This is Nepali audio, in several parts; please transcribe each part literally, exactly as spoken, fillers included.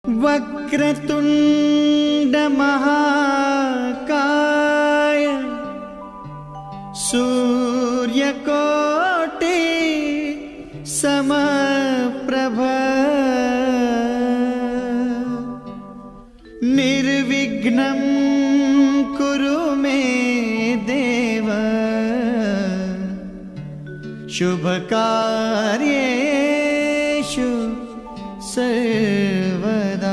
वक्रतुंड महाकाय सूर्यकोटि समप्रभ निर्विघ्नं कुरु मे देव शुभकार्येषु सर्वदा।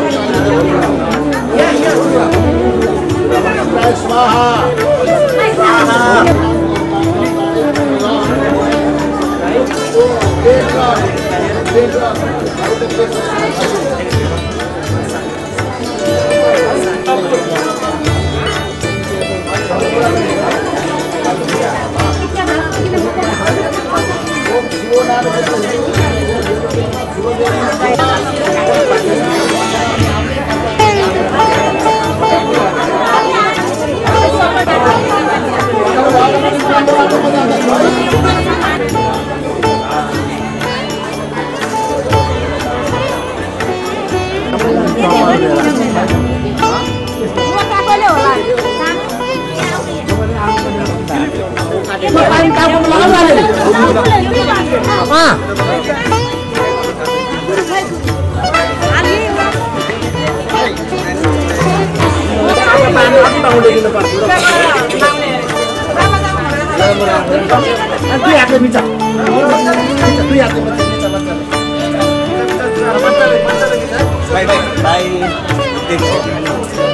Bye bye. Bye.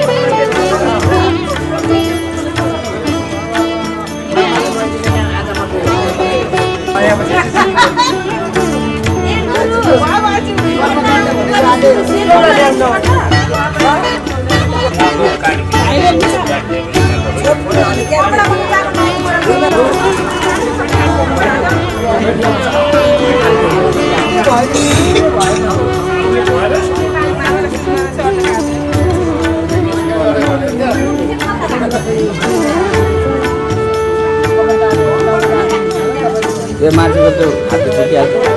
ये मान्छेको त्यो हातले फुटिहाल्छ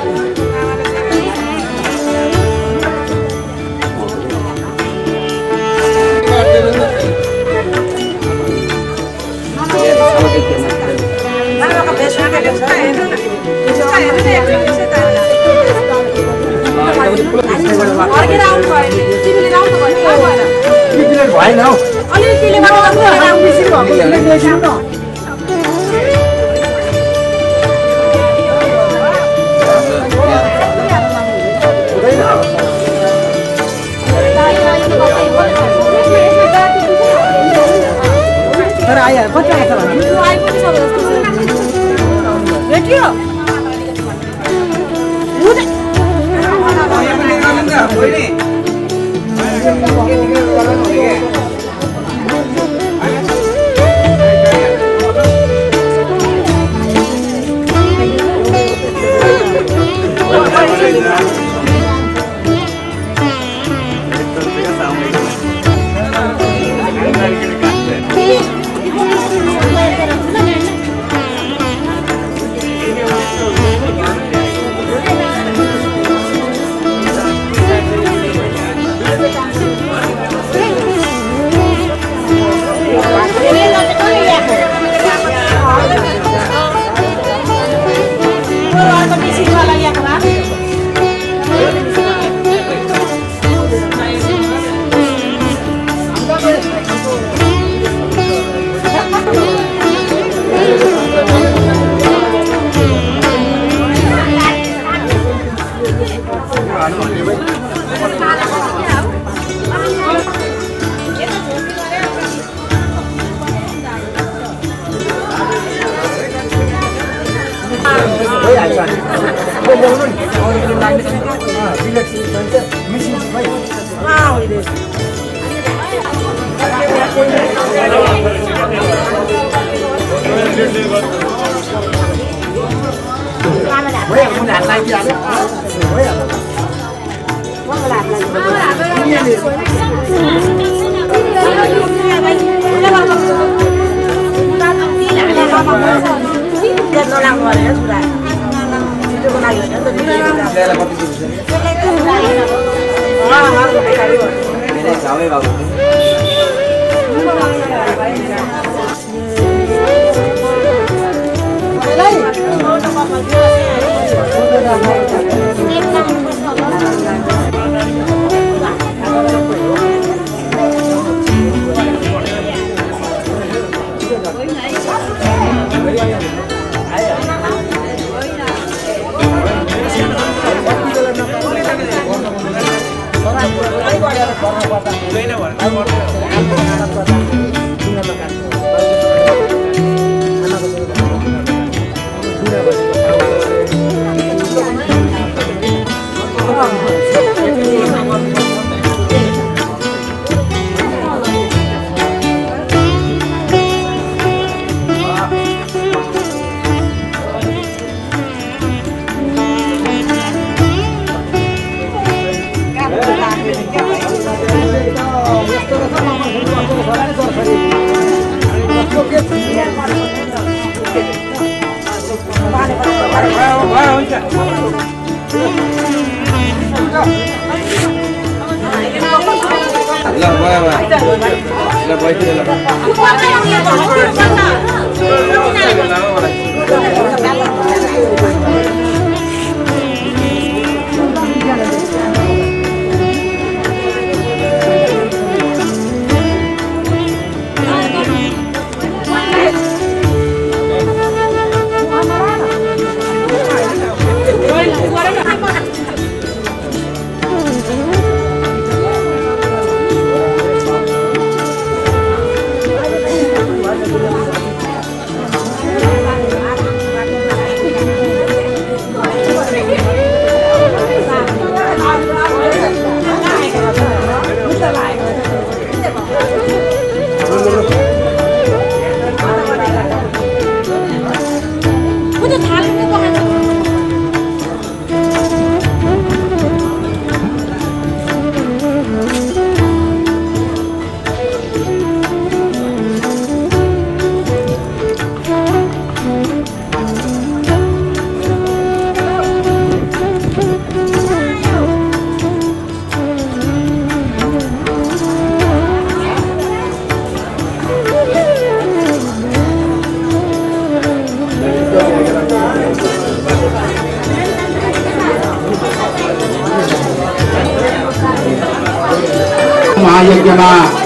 महायज्ञमा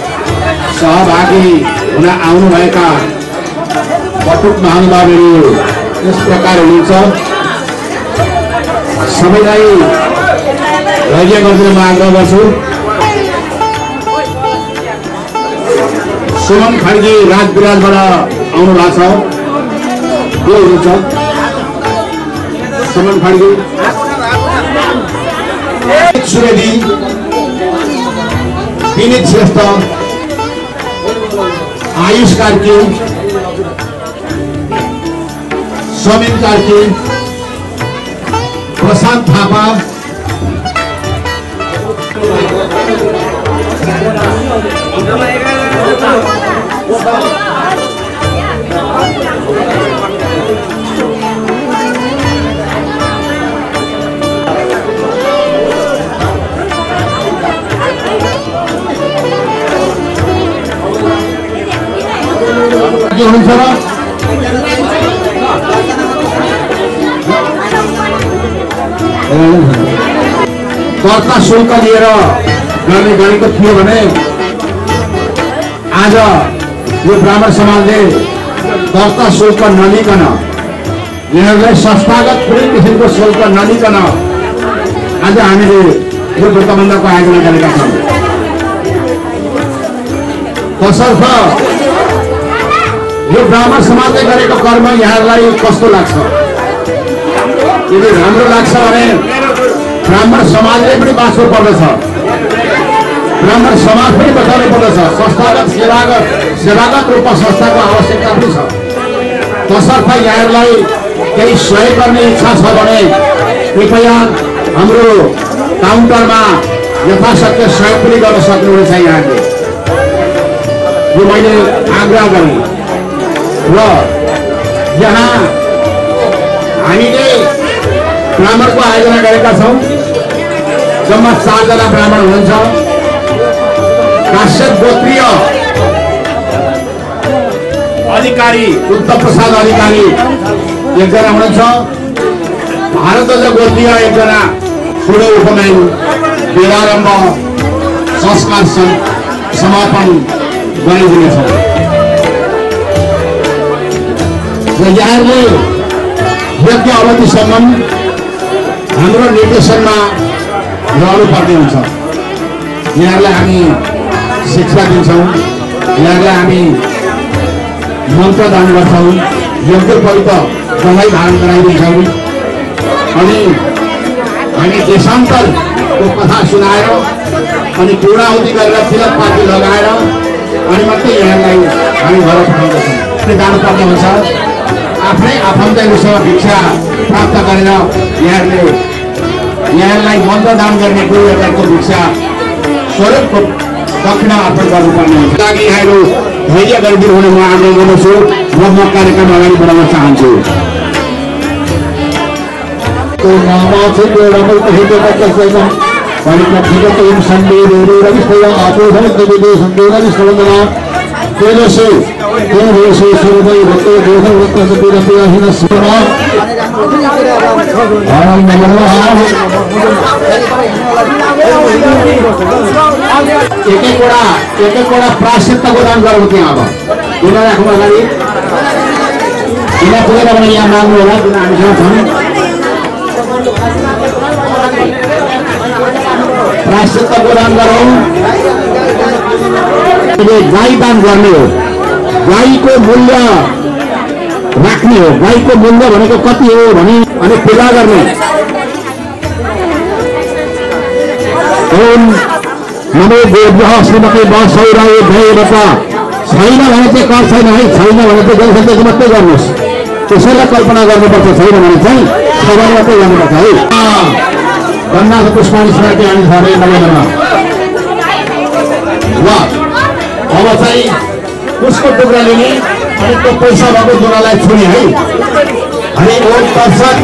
सहभागी हुन आउनुभएका बटुक महानुभावहरू यस प्रकार हुनुहुन्छ। सबैलाई धैर्य गरिदिन म आग्रह गर्छु। सुमन खड्गी राजविराजबाट आउनु भएको छ, को हुनुहुन्छ? सुमन खड्गी, सुवेदी, विनीत श्रेष्ठ, आयुष कार्की, समीन कार्की, प्रशांत थापा, दर्ता शुल्क लिएर गर्ने गरेको थियो भने आज यो ब्राह्मण समाजले दर्ता शुल्क नलिकन, यिनीहरूलाई संस्थागत कुनै किसिमको शुल्क नलिकन आज हामीले यो व्रतबन्धको आयोजना गरेका छौँ। तसर्थ यो ब्राह्मण समाजले गरेको कर्म यहाँहरूलाई कस्तो लाग्छ? यदि राम्रो लाग्छ भने ब्राह्मण समाजले पनि बाँच्नु पर्दछ, ब्राह्मण समाज पनि बचाउनु पर्दछ। संस्थागत सेवागत सेवागत रूपमा संस्थाको आवश्यकता पनि छ। तसर्थ यहाँहरूलाई केही सहयोग गर्ने इच्छा छ भने कृपया हाम्रो काउन्टरमा यथाशक्य सहयोग पनि गर्न सक्नुहुनेछ। यहाँले यो मैले आग्रह गरेँ र यहाँ हामीले ब्राह्मणको आयोजना गरेका छौँ। जम्मा चारजना ब्राह्मण हुनुहुन्छ। काश्यप गोत्रीय अधिकारी उत्तर प्रसाद अधिकारी एकजना हुनुहुन्छ। भारद्वाज गोत्रीय एकजना ठुलो उपनयन विरारम्भ संस्कार समापन गरिदिनेछ। र यहाँहरूले यज्ञ अवधिसम्म हाम्रो निर्देशनमा रहनु पर्ने हुन्छ। यहाँलाई हामी शिक्षा दिन्छौँ, यहाँलाई हामी मन्त्र दान गर्छौँ, यज्ञ पवित्र दवाई धारण गराइदिन्छौँ अनि हामी देशान्तरको कथा सुनाएर अनि पूर्णाहुति गरेर तिलक पाती लगाएर अनि मात्रै यहाँलाई हामी घर पठाउँदछौँ। जानुपर्ने हुन्छ, आफ्नै आफन्तहरूसँग भिक्षा प्राप्त गरेर यहाँले यहाँलाई मन्त्रदान गर्ने गुरुहरूको भिक्षा स्वरूपको दक्षिणा अर्पण गर्नुपर्ने हुन्छ। लागि यहाँहरू धैर्य गरिदिनु हुने म आग्रह गर्दछु। म म कार्यक्रम अगाडि बढाउन चाहन्छु। एक एकवटा एक एकवटा प्रायश्चित्तको दान गरौँ त्यहाँ। अब किन राख्नु अगाडि किन पुगेन भने यहाँ माग्नु होला, किन हामीसँग छन्। प्रायश्चित्तको दान गरौँ। गाई दान गर्ने हो, गाईको मूल्य राख्ने हो। गाईको मूल्य भनेको कति हो भने अनि पूजा गर्ने। नमो देव्यः श्रीमती बसौराय भैरव। छैन भने चाहिँ कर छैन है, छैन भने चाहिँ जनसङ्ख्याको मात्रै गर्नुहोस्। त्यसैलाई कल्पना गर्नुपर्छ, छैन भने चाहिँ सबै मात्रै गर्नुपर्छ है। गन्नाको पुष्पानी स्मृति आउने छ अरे नवेम्बरमा। ल अब चाहिँ उसको टुक्रा लिने अनि त्यो पैसा भएको दुरालाई छुने है। हरि ओम तत्सत्।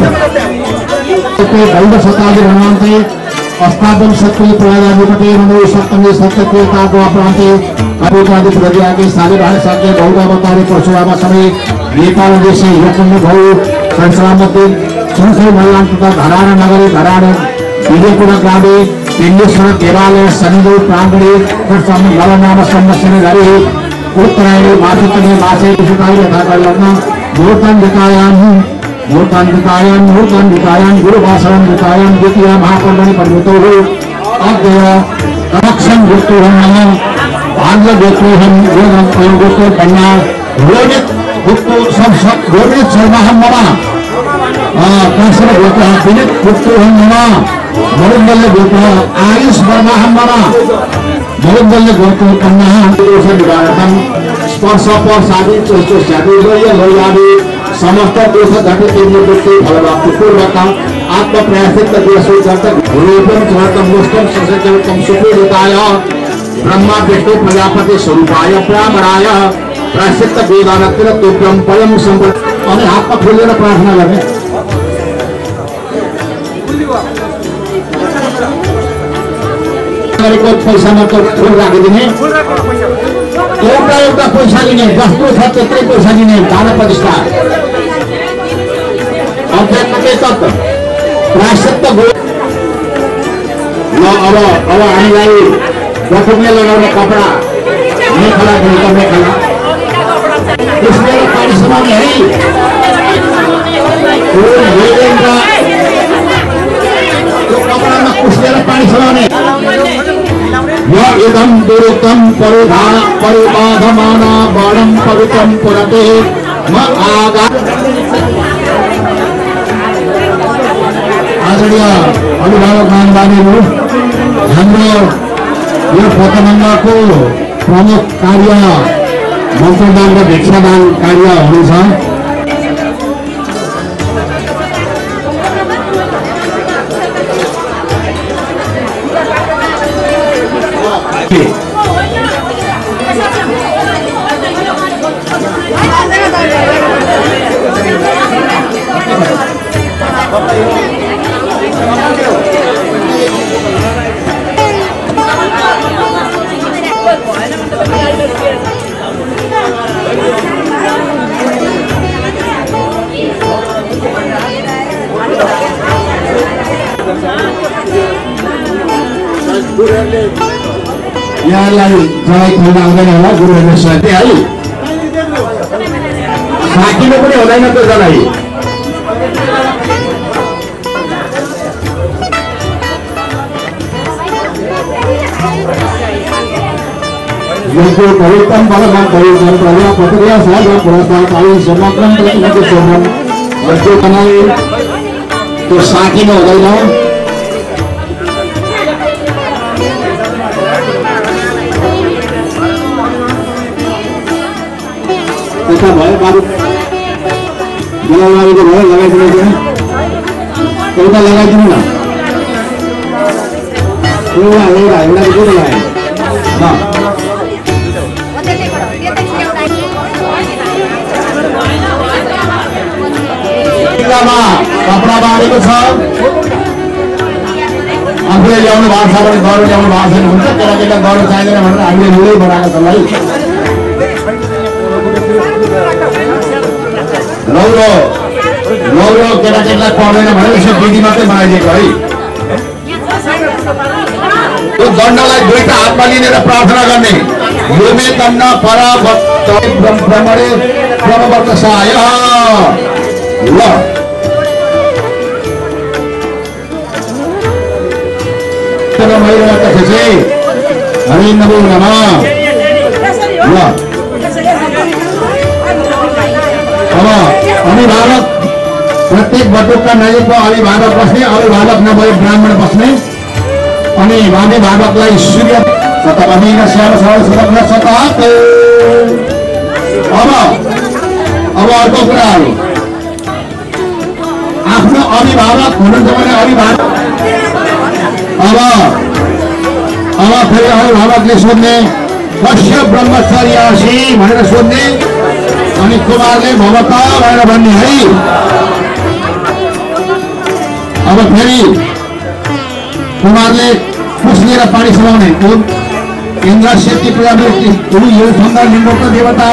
शताब्दी भ्रमन्ते अष्टादश शक्ति प्रयागाधिपति नमो सप्तमी सत्यते ताको अपरान्ते अभिकादि प्रज्ञाके साले भाग सके बहुदावतारी परशुराम समय नेपाल देशे हिरकुण्ड भौ संसारमध्ये संसार भगवान तथा धराण नगरी धराण विजयपुर ग्रामे पिण्डेश्वर देवालय शनिदेव प्राङ्गणे तत्सम नवनाम संवत्सरे गरे उत्तरायणे मासिकने मासे सुकाय यथा कल्लग्न मूर्तन विकायान् मूर्तान विकायान मूर्तान विकायान गुरुभाषण विकायान द्वितीय महापर्वणि परिवृतो हो अद्वय रक्षण गुप्तो हम भाग्य गुप्तो हम गुप्तो कन्या रोहित गुप्तो सब सब रोहित शर्मा हम ममा कैसे गुप्तो विनित गुप्तो हम ममा मरुदल गुप्तो आयुष वर्मा हम ममा मरुदल गुप्तो कन्या दोषे विवाहम स्पर्श पर शादी चोष्ट शादी लोय लोयादि समस्त दोष घटे केन्द्र व्यक्ति फलप्राप्ति पूर्वक आत्म प्रयासित देशो जगत रूपम चरतम मुष्टम ससजतम सुपूरिताय ब्रह्मा विष्णु प्रजापति स्वरूपाय ब्राह्मणाय प्रायश्चित्त वेदानतिर तुभ्यम परम संपद अनि हातमा खोलेर प्रार्थना गर्ने। पैसा मात्र फुल राखिदिने, एउटा एउटा पैसा लिने, जस्तो छ त्यत्रै पैसा लिने। दान प्रतिष्ठा अध्यात्मकै तत्त्व प्रायश्चित्त गो। अब अब हामीलाई बटुकले लगाउने कपडा मेखला दिन्छ, मेखला त्यसले पानी समाउने है। त्यो कपडामा कुस्लेर पानी समाउने। इदं दुरुक्तं परिधा परिबाधमान बाणं पवित्रं पुरते म आगा। आदरणीय अभिभावक महानुभावहरू, हाम्रो यो पतनङ्गाको प्रमुख कार्य मन्त्रदान र भिक्षादान कार्य हुनेछ। यहाँलाई जवाई खुल्न आउँदैन होला, गुरुहरूले सोधे है। साकिनु पनि हुँदैन त्यो जवाई। यस्तो पवित्रम बलमा पवित्रम प्रजा पत्रिया साधा पुरस्कार पाई समग्रम प्रतिनिधि सोमन यस्तो कनाई त्यो साकिन हुँदैन त्यता भयो बाबु लगाइदिनु भयो लगाइदिनु थियो एउटा लगाइदिनु न एउटा एउटा एउटा कुरो लगाए टिकामा कपडा बाँडेको छ आफूले ल्याउनु भएको छ भने गरौँ ल्याउनु भएको छैन हुन्छ केटाकेटा गर्नु चाहिँदैन भनेर हामीले लुलै बनाएको छ है लौरो लौरो केटाकेटीलाई पर्दैन भनेर यसो विधि मात्रै बनाइदिएको है त्यो दण्डलाई दुईटा हातमा लिएर प्रार्थना गर्ने योमे दण्ड पर ब्रह्मणे ब्रह्मवर्तसाय ल हरि नमो नमः ल अब अभिभावक प्रत्येक बटुकका नजिकको अभिभावक बस्ने अभिभावक नभए ब्राह्मण बस्ने अनि अभिभावकलाई सूर्य अब अब अर्को कुराहरू आफ्नो अभिभावक हुनुहुन्छ भने अभिभावक अब अब फेरि अभिभावकले सोध्ने कस्य ब्रह्मचर्यासी भनेर सोध्ने अनि कुमारले भवता भनेर भन्ने है अब फेरि कुमारले पुस्लिएर पानी समाउने इन्द्र सेती प्रजापति यो सुन्दर निम्बोक देवता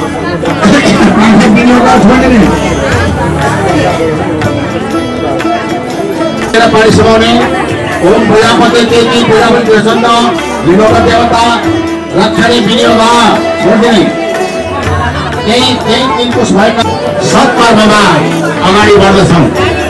छोड्ने पानी समाउने ओम प्रजापति देवी प्रजापति प्रसन्न निम्बोक देवता रक्षाले विनियोग छोडिदिने केही केही दिनको भएका सत्कर्ममा अगाडि बढ्दछौँ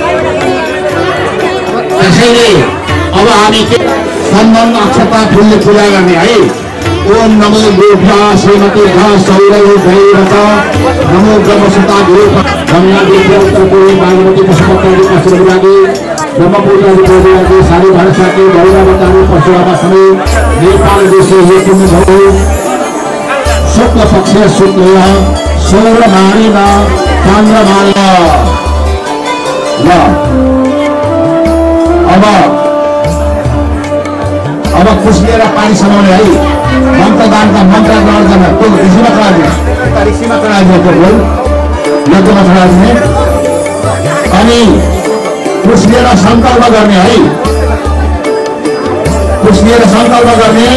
त्यसैले अब हामी के सन्दन अक्षता फुलले पूजा गर्ने है ओम नमो गोभ्या श्रीमती घ सौरव भैरव नमो ब्रह्मसुता गुरु गंगा देवी उत्तरको बागमती पशुपति पशुरागी ब्रह्मपुत्र देवी सारी भाषाको गौरवताको पशुआमा समेत नेपाल देशे हेतु भयो शुक्ल पक्ष शुक्ल सौरमाणिमा चन्द्रमाला ल अब अब खुसिएर पानी समाउने है मन्त्रदानका मन्त्र गर्दैन त्यो ऋषिमा चढाइदिने ऋषिमा चढाइदिने त्यो बोल यज्ञमा चढाइदिने अनि खुसिएर सङ्कल्प गर्ने है खुसिएर सङ्कल्प गर्ने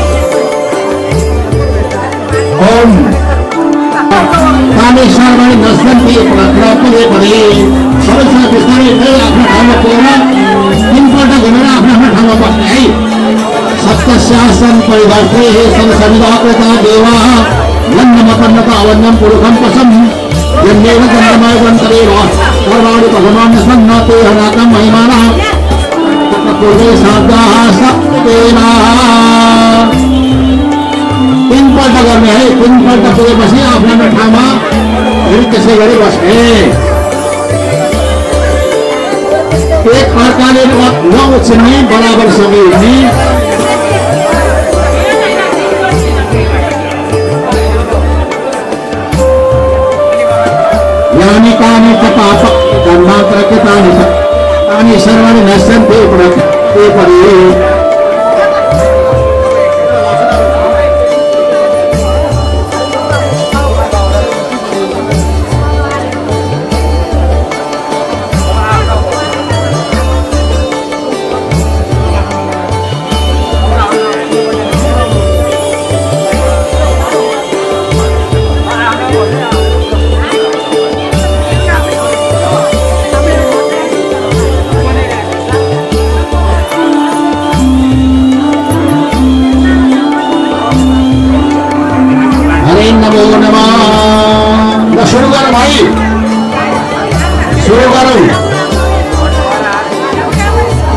ओम कामेश्वरमणि नस्कन्ति प्रकृतिले परे सबैजना बिस्तारै फेरि आफ्नो ठाउँमा पुगेर तिनपल्ट घुमेर आफ्नो आफ्नो ठाउँमा बस्ने है सप्तशासन परिवर्ते संसर्गाकृता देवा लन्नमकन्नक अवन्यम पुरुषम पशम यन्नेव चन्द्रमय गन्तरेव कर्माणि भगवान् सन्नते हनाकं महिमानः तत्र पूर्वे साध्याः सप्तेना तीनपल्ट गर्ने है तीनपल्ट पुगेपछि आफ्नो आफ्नो ठाउँमा फेरि त्यसै गरी बस्ने एक अर्काले नउछिन्ने बराबर सँगै हुने यानि कानि पाप कर्मात्र कृतानि तानि सर्वाणि नश्यन्ते प्रकृते परे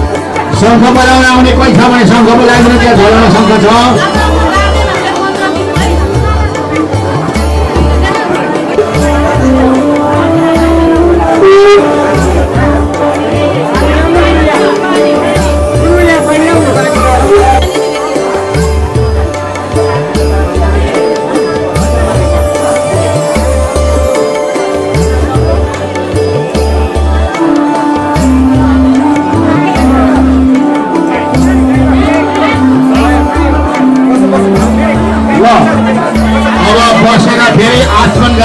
शङ्ख बजाउन आउने कोही छ भने शङ्ख बजाइदिनु त्यहाँ झोलामा शङ्ख छ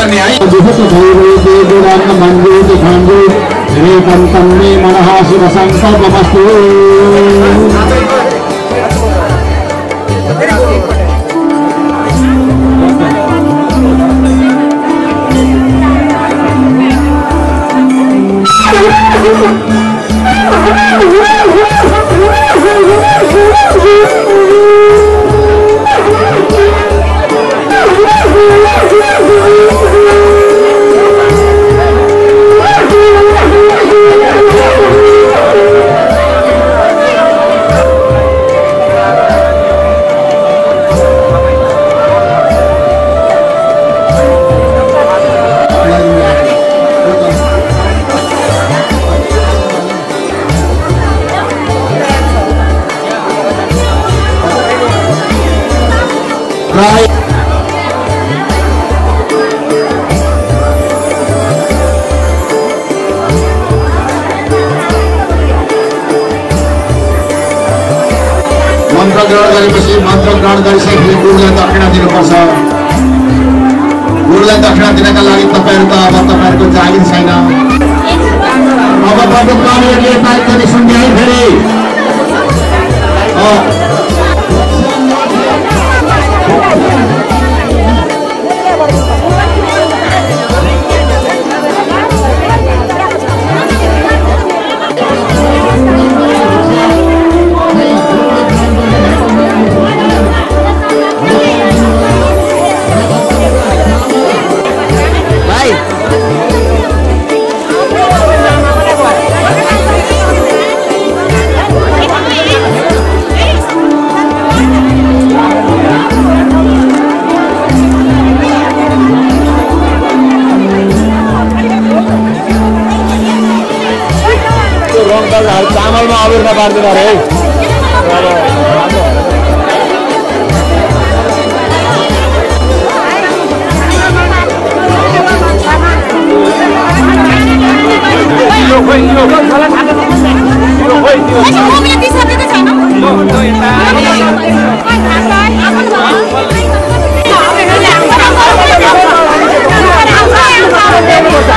गर्ने है मनः शिव संकल्पमस्तु मन्त्र ग्रहण गरेपछि मन्त्र ग्रहण गरिसकेपछि गुरुलाई दक्षिणा दिनुपर्छ। गुरुलाई दक्षिणा दिनका लागि तपाईँहरू त अब तपाईँहरूको जागिर छैन। अब प्रमुखहरूले पाइप पनि सुन्ने है फेरि चामलमा अबिर नपार्दैन अरे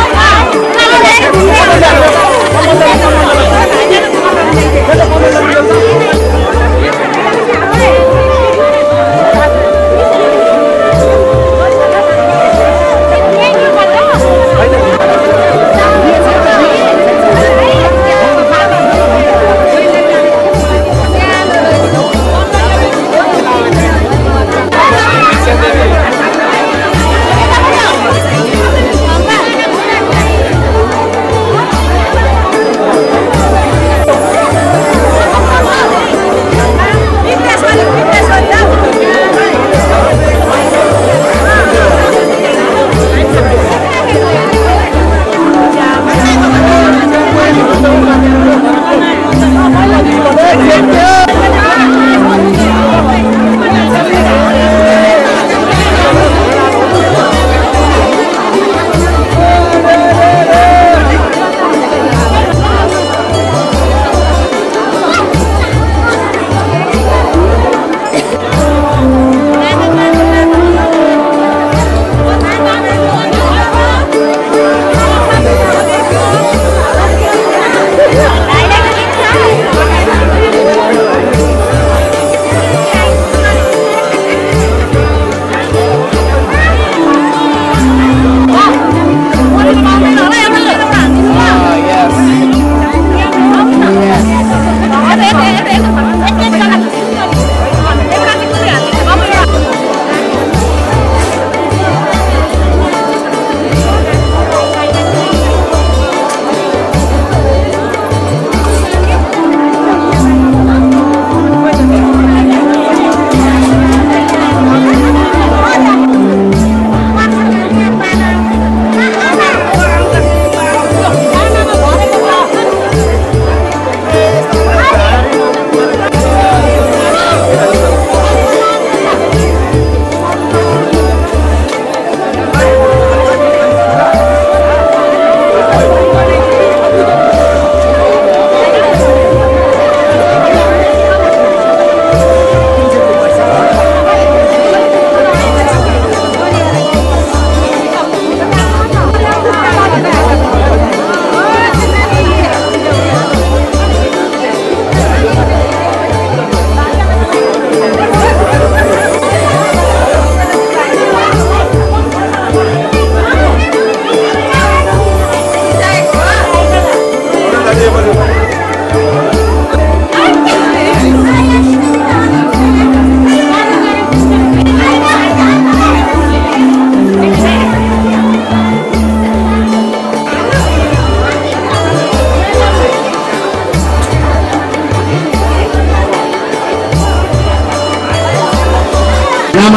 है।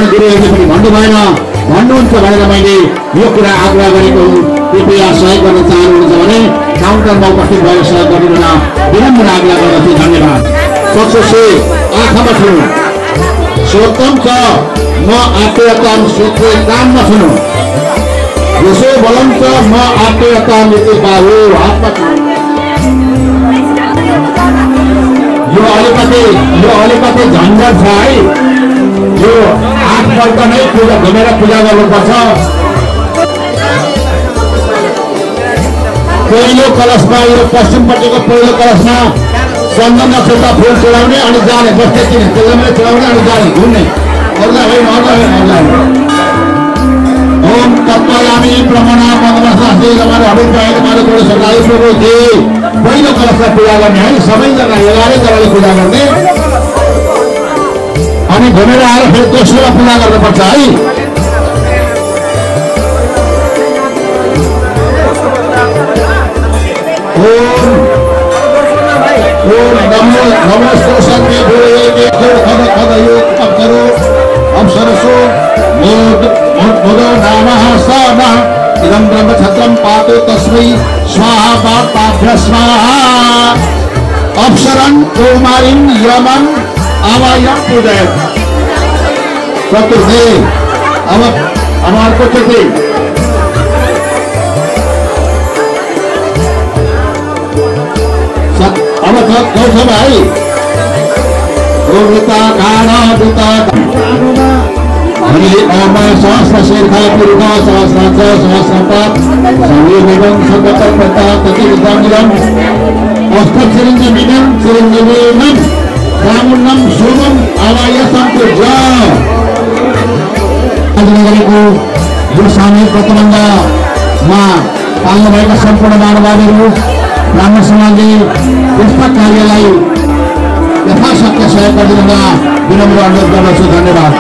गुरुहरूले पनि भन्नु भएन भन्नुहुन्छ भनेर मैले यो कुरा आग्रह गरेको हुँ। कृपया सहयोग गर्न चाहनुहुन्छ भने काउन्टरमा उपस्थित भएर सहयोग गरिदिन विनम्र आग्रह गर्दछु। धन्यवाद। सबसे आँखामा छुनु सोत्तम छ म आत्मीयताम सोध्ने काममा छुनु यसो बोलन्छ म आत्मीयताम नीति बाबु हातमा छुनु। यो अलिकति यो अलिकति झन्झट छ है। यो आठपल्ट नै पूजा घुमेर पूजा गर्नुपर्छ। पहिलो कलशमा यो पश्चिमपट्टिको पहिलो कलशमा चन्दन नक्षत्र फुल चढाउने अनि जाने बस्दै किन त्यसलाई चढाउने अनि जाने घुम्ने अरूलाई होइन अरूलाई अरूलाई ओम तत्त्वयामी ब्रह्मणा मदमस्तास्ति रमाले हरित भएको माले थोरै सरकारी प्रभु दे पहिलो कलशलाई पूजा गर्ने है। सबैजना एघारै जनाले पूजा गर्ने अनि घुमेर आएर फेरि दोस्रोमा पूजा गर्नुपर्छ है। ओम ओम नमो नमो सरस्वती देवी खद खद योग अब करो अब सरसो मोद मोदो नामः सनः इदं ब्रह्म छत्रं पातु तस्मै स्वाहा पापाभ्य स्वाहा। अप्सरं कौमारीं यमं आवायं पूजयत्। चतुर्थे अब हमारे चतुर्थी अब कौन सा भाई ओमता काना पिता हरि ओम सहस्र शीर्षा पूर्व सहस्रांश सहस्रपात संयोगं संगतं पता ततिविदामिदं अष्टचिरंजीविनं चिरंजीविनं रामुन्नं सोमं आवायसं पूजा। आजको यो सामूहिक प्रतिबन्धमा पाल्नु भएका सम्पूर्ण मानवहरू ब्राह्मण समाजले यस्ता कार्यलाई यथाशक्य सहयोग गरिदिन विनम्र अनुरोध गर्दछु। धन्यवाद।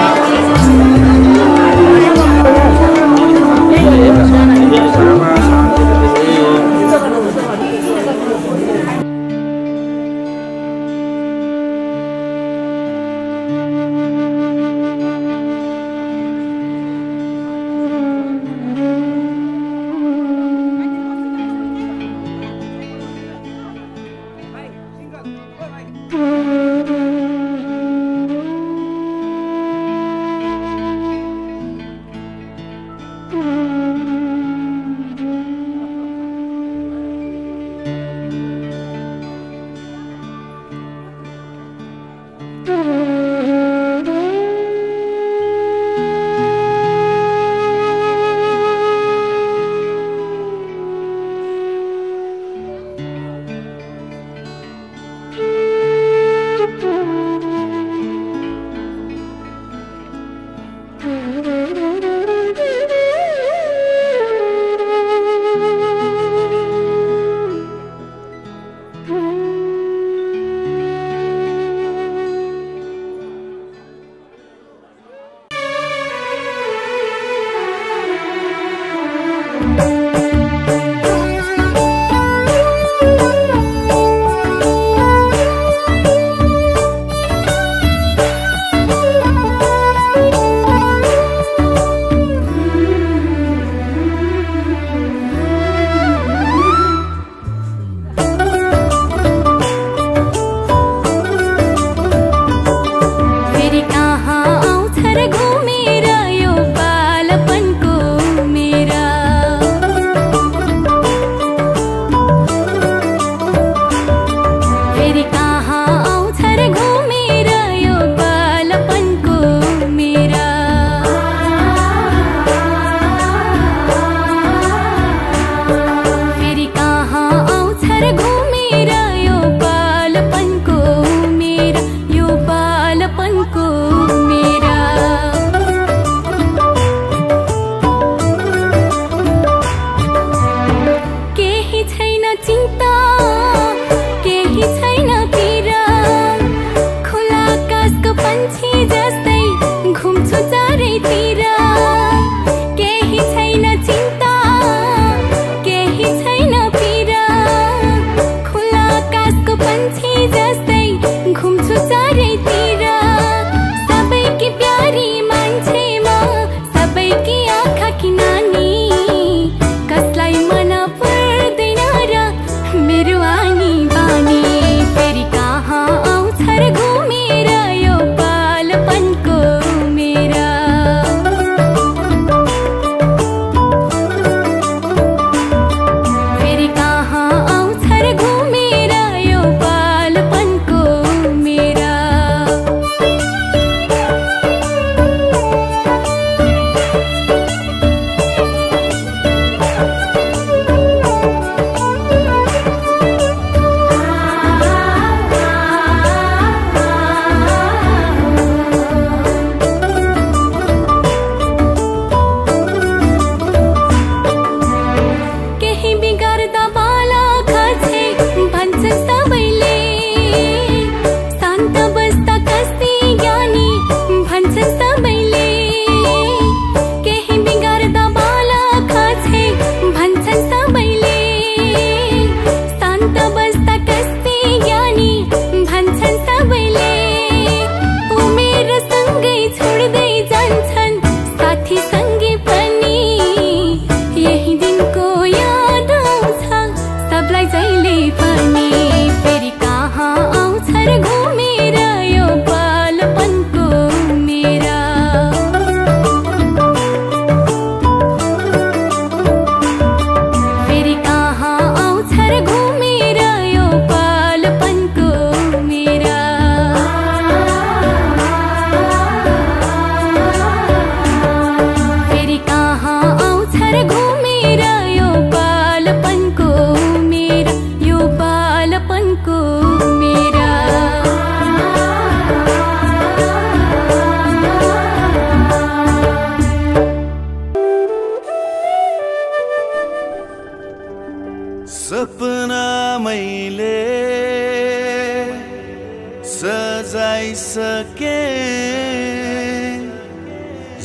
घुम्छु चारैतिर सबैकी प्यारी मान्छे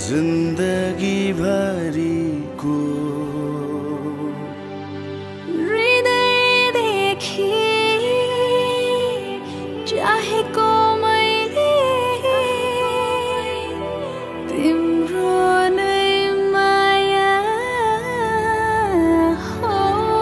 जिन्दगी भरिको हृदयदेखि चाहेको मैले तिम्रो नै माया हो।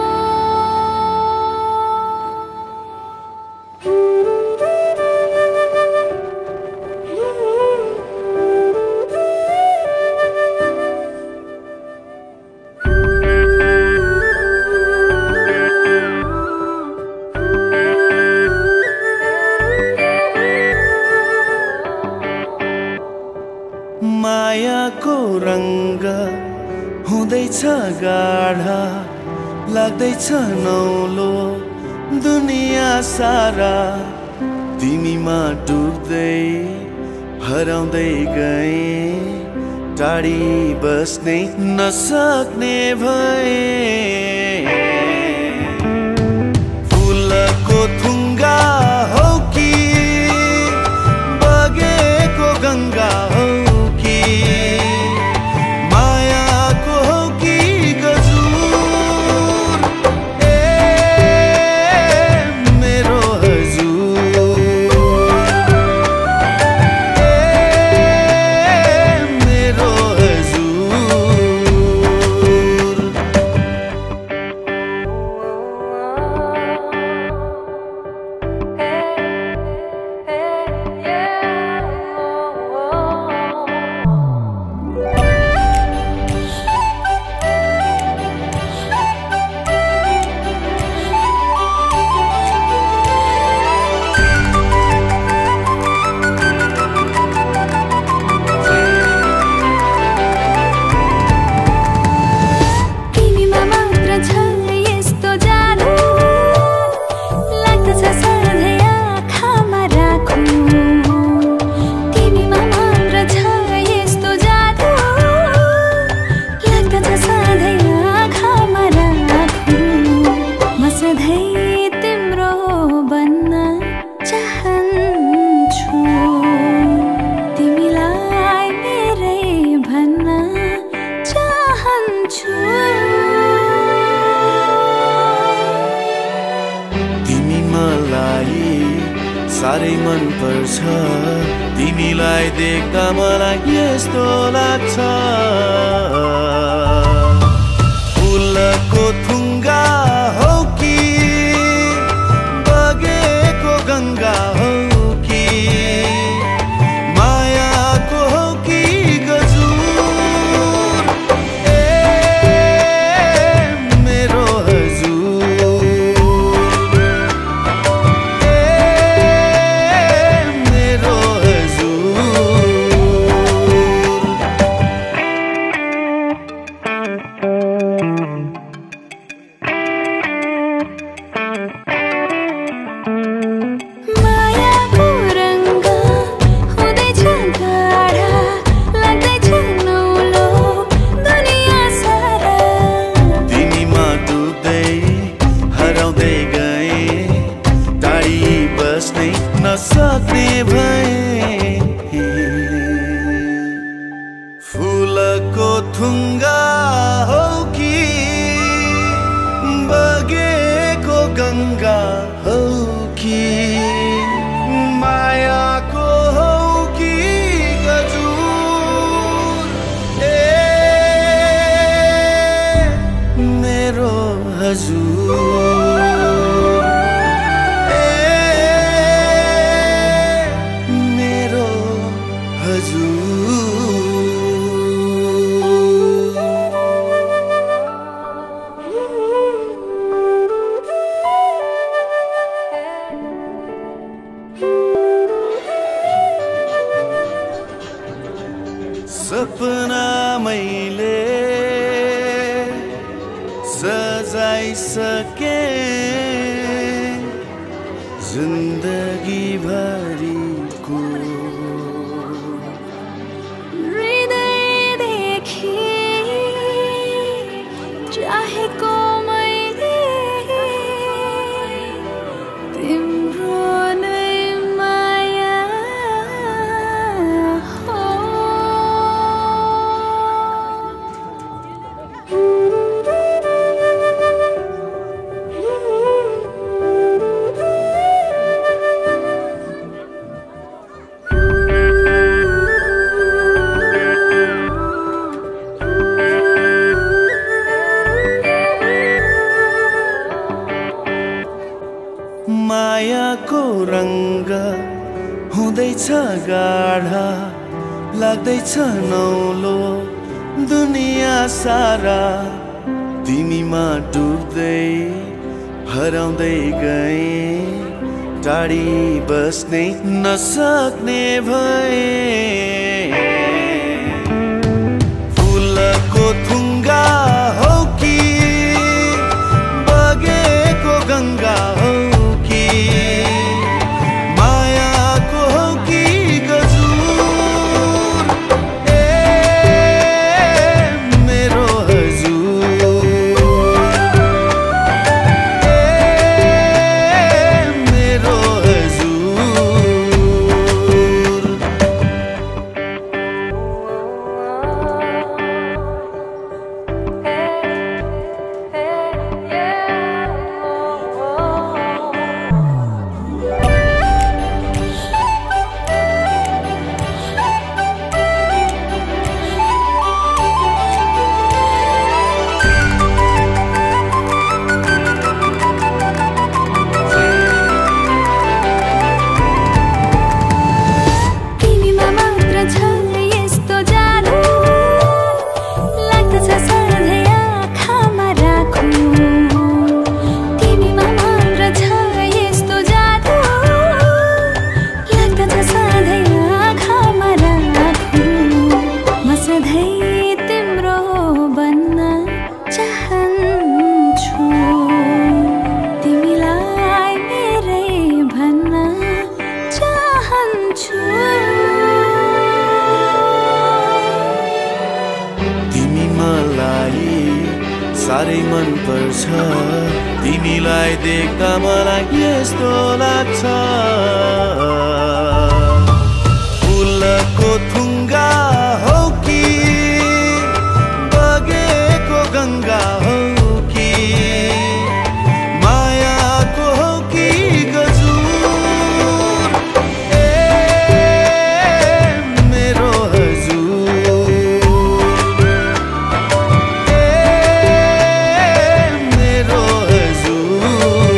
मायाको रङ्ग हुँदैछ गाढा लाग्दैछ नौलो दुनियाँ सारा तिमीमा डुब्दै हराउँदै गए टाढी बस्नै नसक्ने भए फुलको थुङ्गा हो कि बगेको गङ्गा हो कि मायाको हो कि गजुर ए मेरो हजुर ए मेरो हजुर तिमीमा मात्र छ यस्तो जादु लाग्दछ सधैँ आँखामा राखौँ। तिमीमा मात्र छ यस्तो जादु लाग्दछ सधैँ आँखामा राखौँ। म सधैँ तिम्रो बन्न चाहन्छु तिमीलाई मेरै भन्न चाहन्छु। तिमी मलाई साह्रै मन पर्छ तिमीलाई देख्दा मलाई यस्तो लाग्छ फुलको थुङ्गा हो कि बगेको गङ्गा हो कि मायाको हो कि गजुर ए मेरो हजुर ए मेरो हजुर मायाको रङ्ग हुँदैछ गाढा लाग्दैछ नौलो दुनियाँ सारा तिमीमा डुब्दै हराउँदै गए टाढी बस्नै नसक्ने भए फुलको थुङ्गा हो कि बगेको गङ्गा हो कि मायाको हो कि गजुर ए मेरो हजुर ए मेरो हजुर सपना मैले सजाइसके जिन्दगी भरिको हृदयदेखि चाहेको मैले तिम्रो नै माया हो। हुँदैछ गाढा लाग्दैछ नौलो दुनिया सारा तिमीमा डुब्दै हराउँदै गए टाढी बस्नै नसक्ने भए फुलको थुङ्गा हो कि बगेको गङ्गा हो कि मायाको हो कि गजुर ए मेरो हजुर ए मेरो हजुर तिमीमा मात्र छ यस्तो जादु लाग्दछ सधैँ आँखामा राखौँ तिमीमा मात्र छ यस्तो जादु लाग्दछ सधैँ आँखामा राखौँ म सधैँ तिम्रो बन्न चाहन्छु तिमीलाई मेरै भन्न चाहन्छु तिमी मलाई साह्रै मन पर्छ तिमीलाई देख्दा मलाई यस्तो लाग्छ फुलको थुङ्गा हो कि बगेको गङ्गा हो कि मायाको हो कि गजुर ए मेरो हजुर ए मेरो हजुर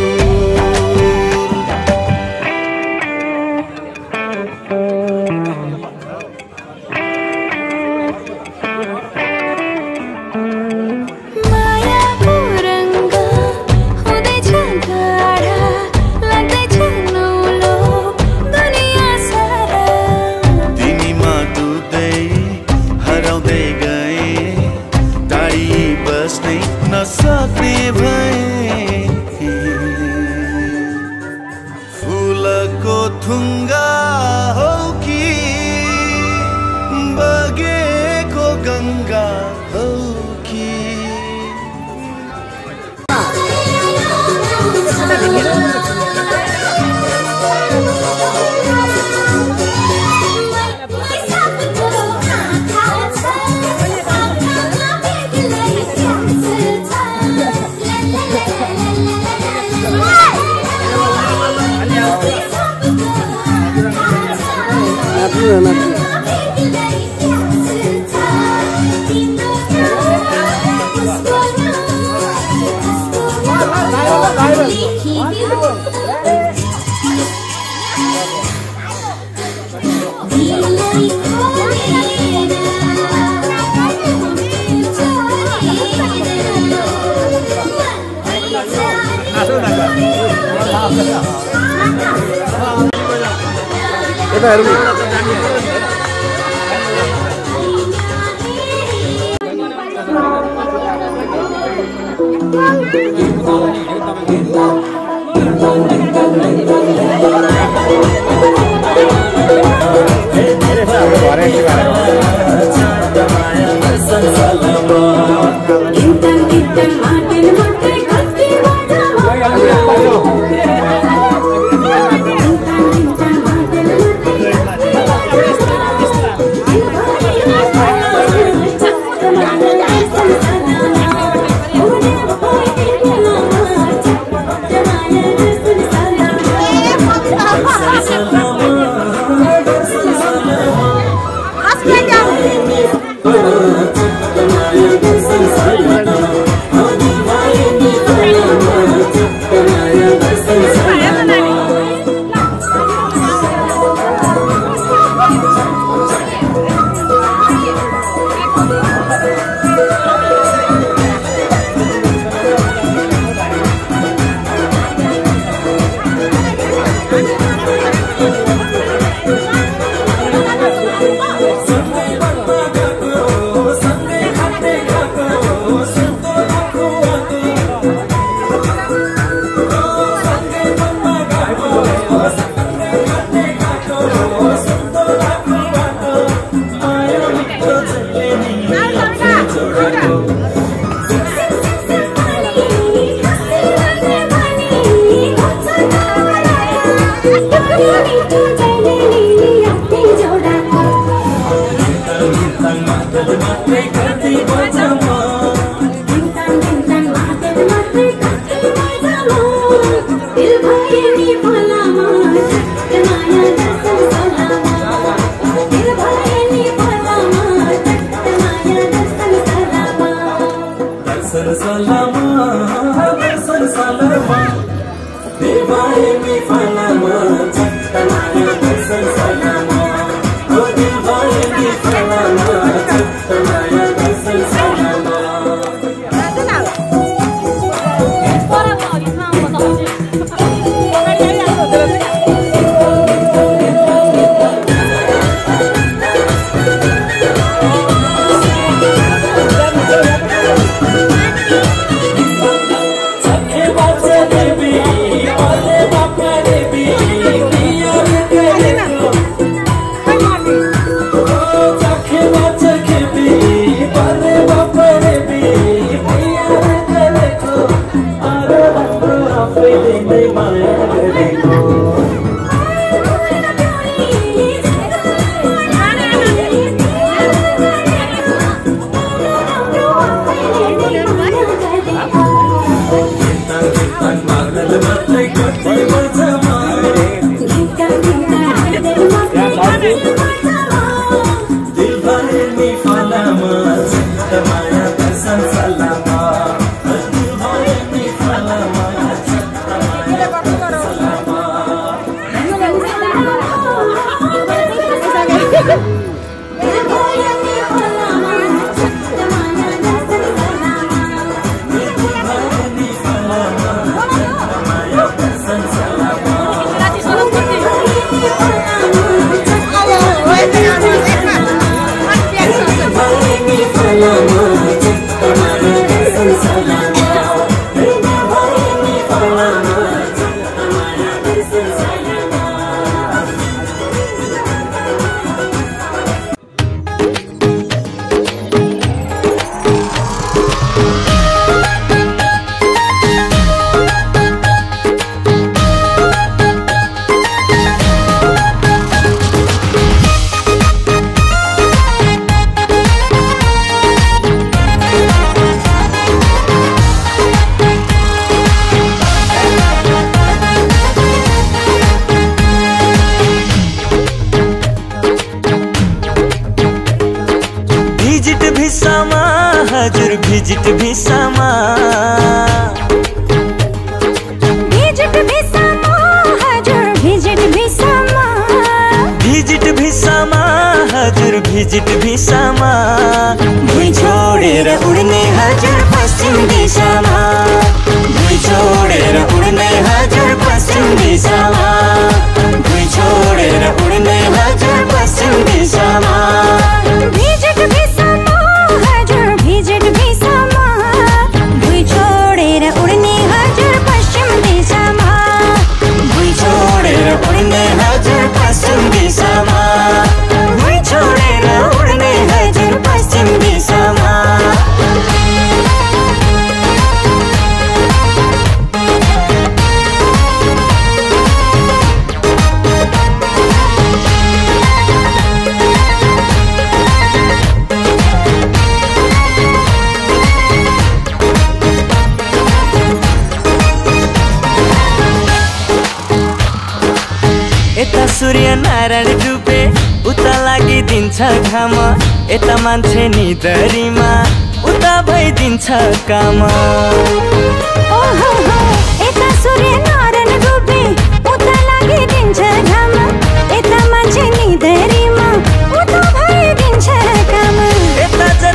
मायाको रङ्ग हुँदैछ गाढा लाग्दैछ नौलो दुनिया सारा तिमीमा डुब्दै हराउँदै गए टाढी बस्नै नसक्ने भए फुलको थुङ्गा हो कि बगेको गङ्गा हो कि यता हेर्नु Let's go. भिजिट भिसामा भिजिट भिसामा हजुर भिजिट भिसामा भिजिट भिसामा हजुर भिजिट भिसामा भुइँ छोडेर उड्ने हजुर पश्चिम दिशामा भुइँ छोडेर उड्ने हजुर पश्चिम दिशामा भुइँ छोडेर उड्ने हजुर पश्चिम दिशामा भिजिट भिसामा हजुर भिजिट भिसामा भुइँ छोडेर उड्ने हजुर पश्चिम दिशामा भुइँ छोडेर उड्ने हजुर पश्चिम दिशामा भुइँ छोडेर उड्ने हजुर पश्चिम दिशामा यता सूर्य नारायण डुबे उता लागिदिन्छ घाम यता मान्छे निदरीमा उता भइदिन्छ काम ओहो हो यता सूर्य नारायण डुबे उता लागिदिन्छ घाम यता मान्छे निदरीमा उता भइदिन्छ काम यता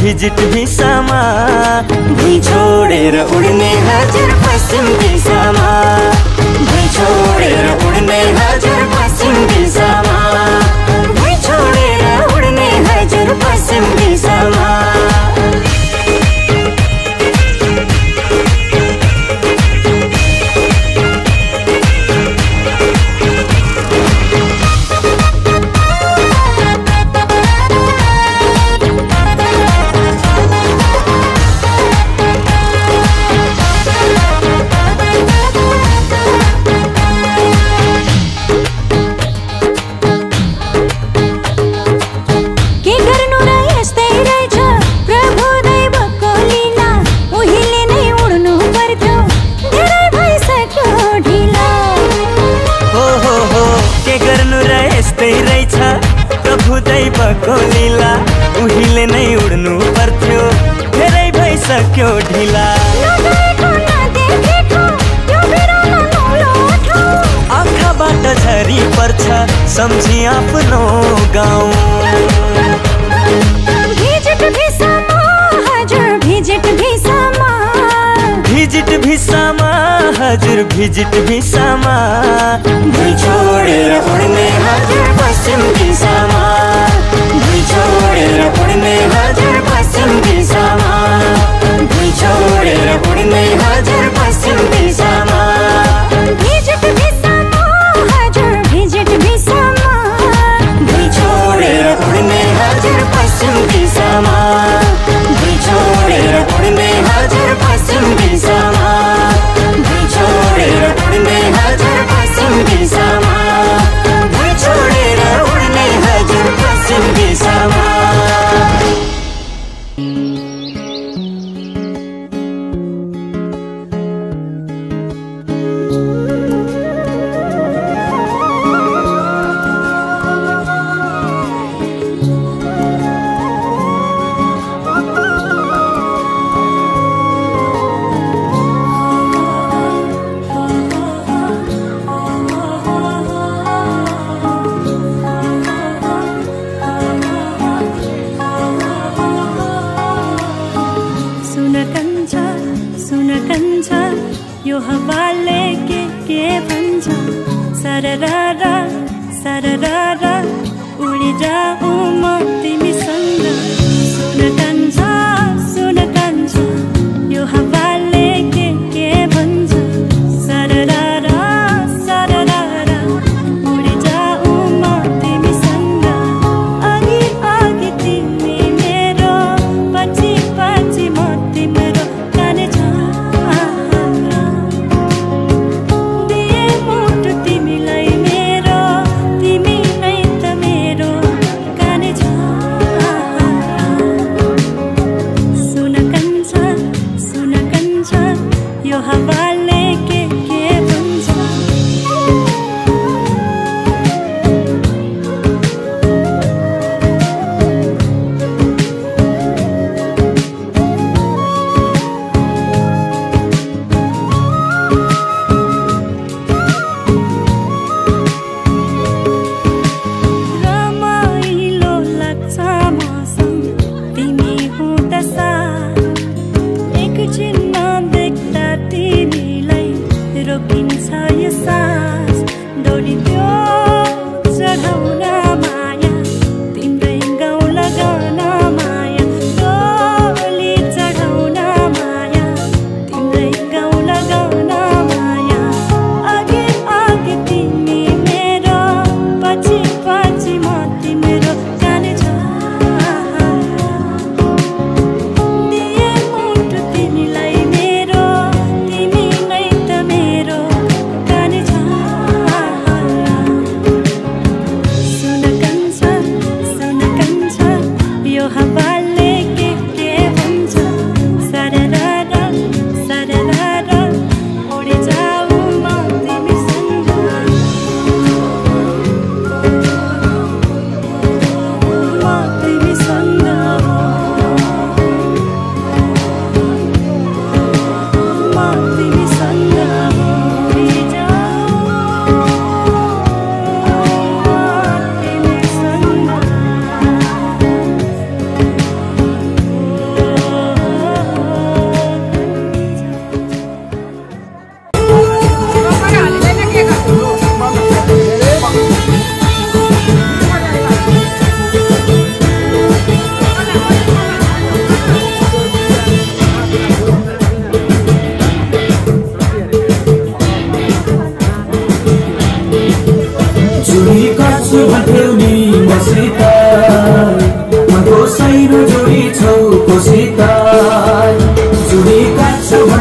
भिजिट भिसामा भुइँ छोडेर उड्ने हजुर पश्चिम दिशामा भुइँ छोडेर उड्ने हजुर पश्चिम दिशामा भुइँ छोडेर उड्ने हजुर पश्चिम दिशामा प्रभु दैवको लीला उहिले नै उड्नु पर्थ्यो धेरै भइसक्यो ढिला आँखाबाट झरी पर्छ सम्झी आफ्नो गाउँ भिजिट भिसामा हजुर भिजिट भिसामा भिजिट भिसामा हजुर भिजिट भिसामा भुइँ छोडेर उड्ने हजुर पश्चिम दिशामा भुइँ छोडेर उड्ने हजुर पश्चिम दिशामा भुइँ छोडेर उड्ने हजुर पश्चिम दिशामा भिजिट भिसामा हजुर भिजिट भिसामा भुइँ छोडेर उड्ने हजुर पश्चिम दिशामा भुइँ छोडेर उड्ने हजुर पश्चिम दिशामा भुइँ छोडेर उड्ने हजुर पश्चिम दिशामा भुइँ छोडेर उड्ने हजुर पश्चिम दिशामा यो हवाले के के भन्छ सरररा सरररा उडी जाऊ म तिमीसँग सुन कान्छ सुन कान्छ यो हवाले के के भन्छ सरररा सरररा उडी जाऊ म तिमीसँग अघि अघि तिमी मेरो पछि पछि म तिम्रो जाने छ जाने छ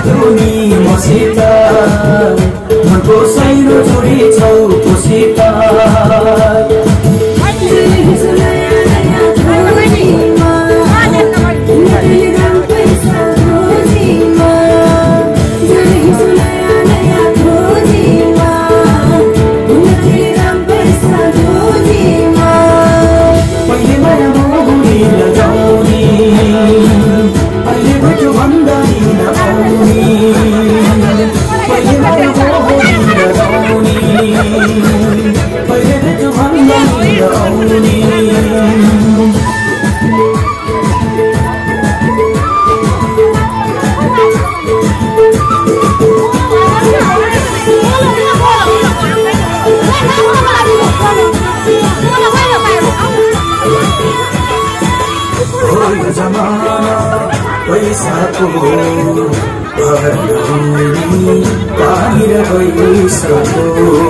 धुनी मसित मनको सैरो जोडी छौ खुसित पैसाको बाहिर गइसक्यो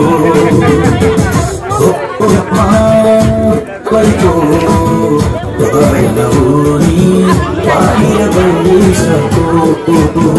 कहिको भएन हुनी बाहिर गइसक्यो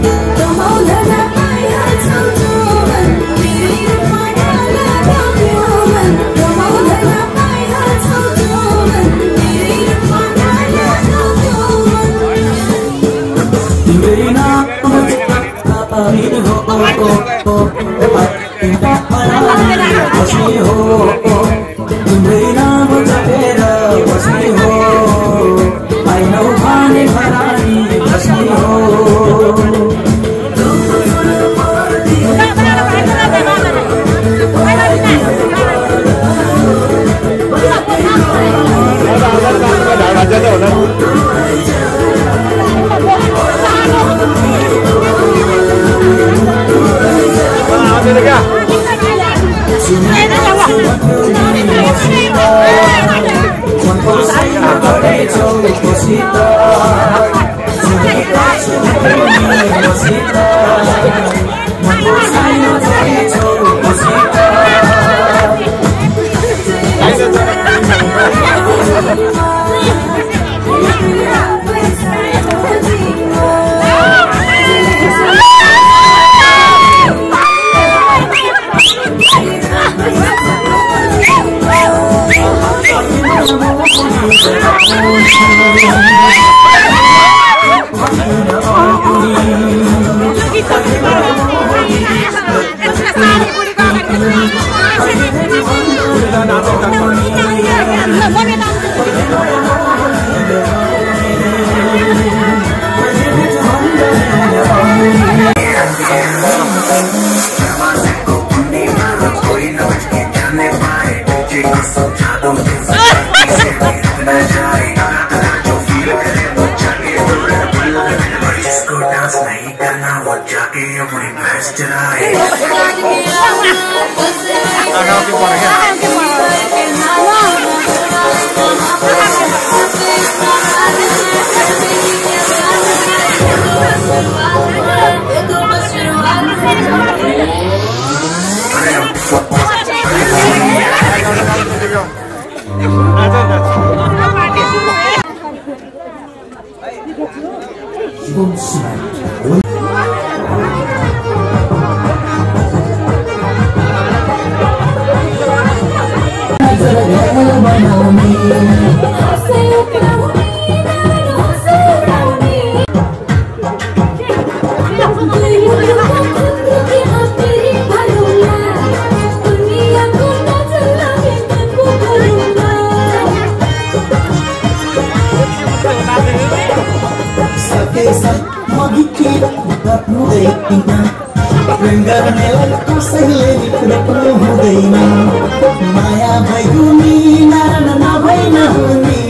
माया भैगुनी नारायण नभैन हुनी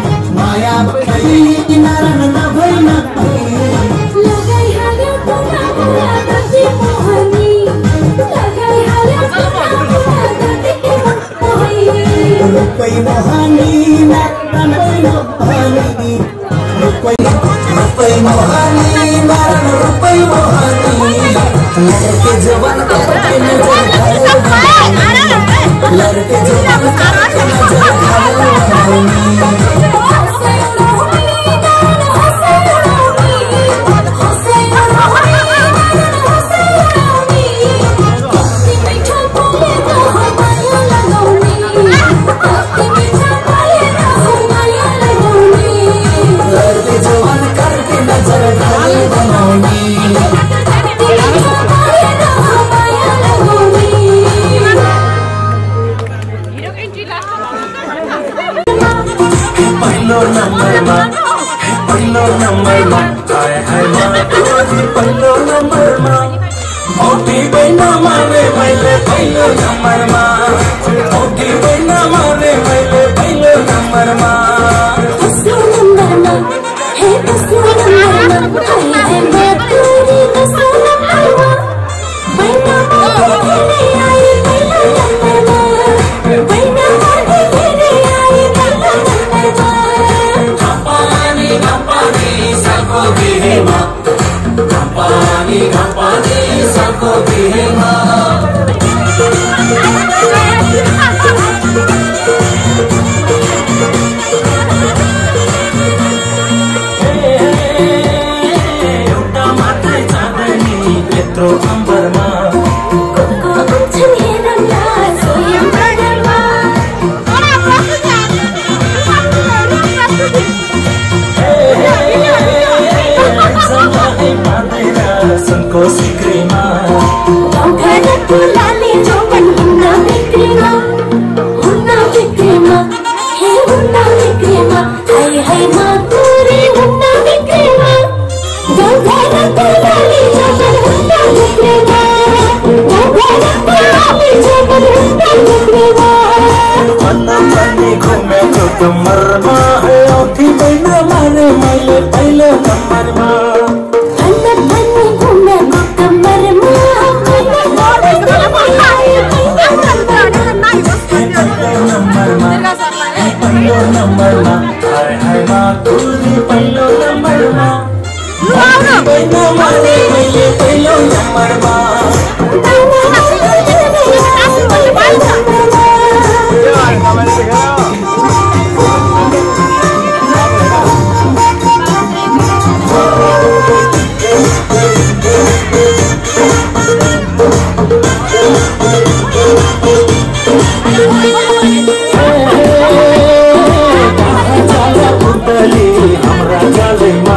माया भैगुनी नारायण नभैन लगाइहाल्यो तोरा बुला गति मोहनी लगाइहाल्यो तोरा बुला गति मोहनी रुपै मोहनी नारायण मोहनी रुपै रुपै मोहनी नारायण रुपै मोहनी लड़के जवान करके नजर लड़के जवान करके नजर घालो पहिलो नम्बरमा औठी बैना मारे मैले पहिलो नम्बरमा औठी बैना मारे मैले पहिलो नम्बरमा दसौं नम्बरमा हे दसौं नम्बरमा हाय हाय मातुरी दसौं नम्बरमा बैना मारे मेरे आई पहिलो नम्बरमा बैना मारे मेरे आई पहिलो नम्बरमा घपानी घपानी साको बिहेमा घपानी घपानी साको बिहेमा एउटा मात्रै चाँदनी यत्रो अम्बरमा को उन्छन् हेरौँला स्वयं प्रडरमा सुनको सिक्रीमा गाउँघरको लाली चौपन हुन्न बिक्रीमा हुन्न बिक्रीमा हे हुन्न बिक्रीमा हाय हाय मातुरी हुन्न बिक्रीमा गाउँघरको लाली चौपन हुन्न बिक्रीमा गाउँघरको लाली चौपन हुन्न बिक्रीमा भन्दा भन्ने घुमेको कम्मरमा औठी बैना मारे मैले पहिलो नम्बरमा भन्दा भन्ने घुमेको कम्मरमा पहिलो नम्बरमा हाय हाय मातुरी पहिलो नम्बरमा औठी बैना मारे मैले पहिलो नम्बरमा हाम्रा जालैमा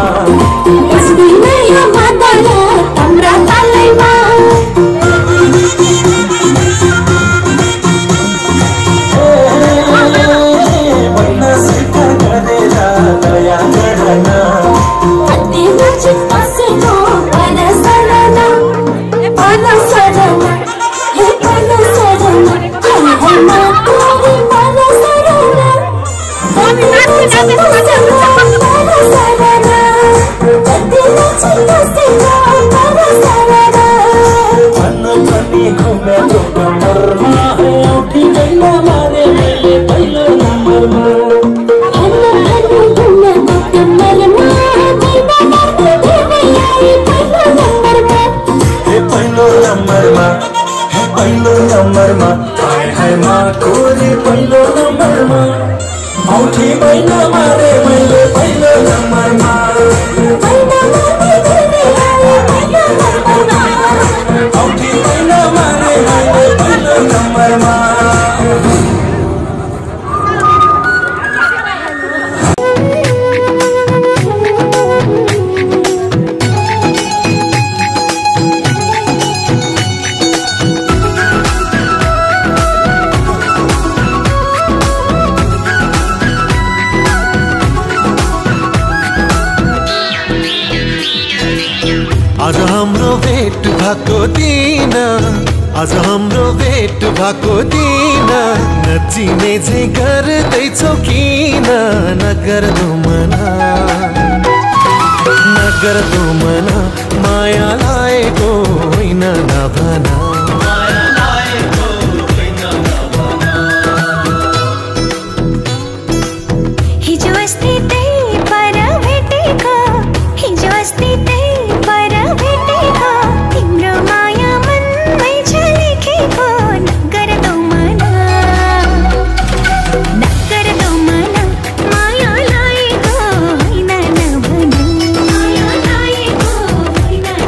पहिलो नम्बरमा हाय हाय मातुरी पहिलो नम्बरमा औठी बैना मारे मैले पहिलो नम्बरमा औठी बैना मारे मैले पहिलो नम्बरमा आज हाम्रो भेट भएको दिन आज हाम्रो भेट भएको दिन नचिने चाहिँ गर्दैछौ किन नगर्दो मना नगर्दो मना माया लागेको होइन नभना हिजो अस्ति त्यही पर भेटेको हिजो अस्ति त्यही पर भेटेको तिम्रो माया मनमै छ लेखेको नगर्दो मना नगर्दो मना माया लागेको होइन नभन माया लागेको होइन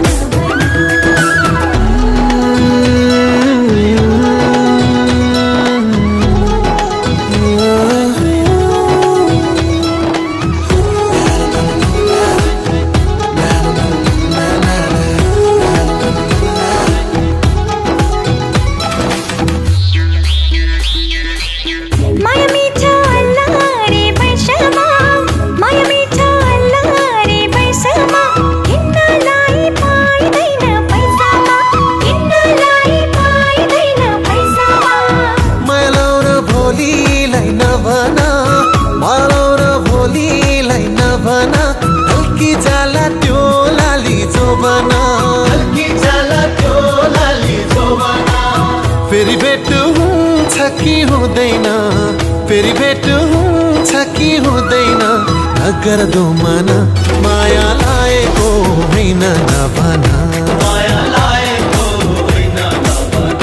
फेरि भेट हुन्छ कि हुँदैन फेरि भेट हुन्छ कि हुँदैन नगर दो मन माया लाएको होइन नभन माया लाएको होइन नभन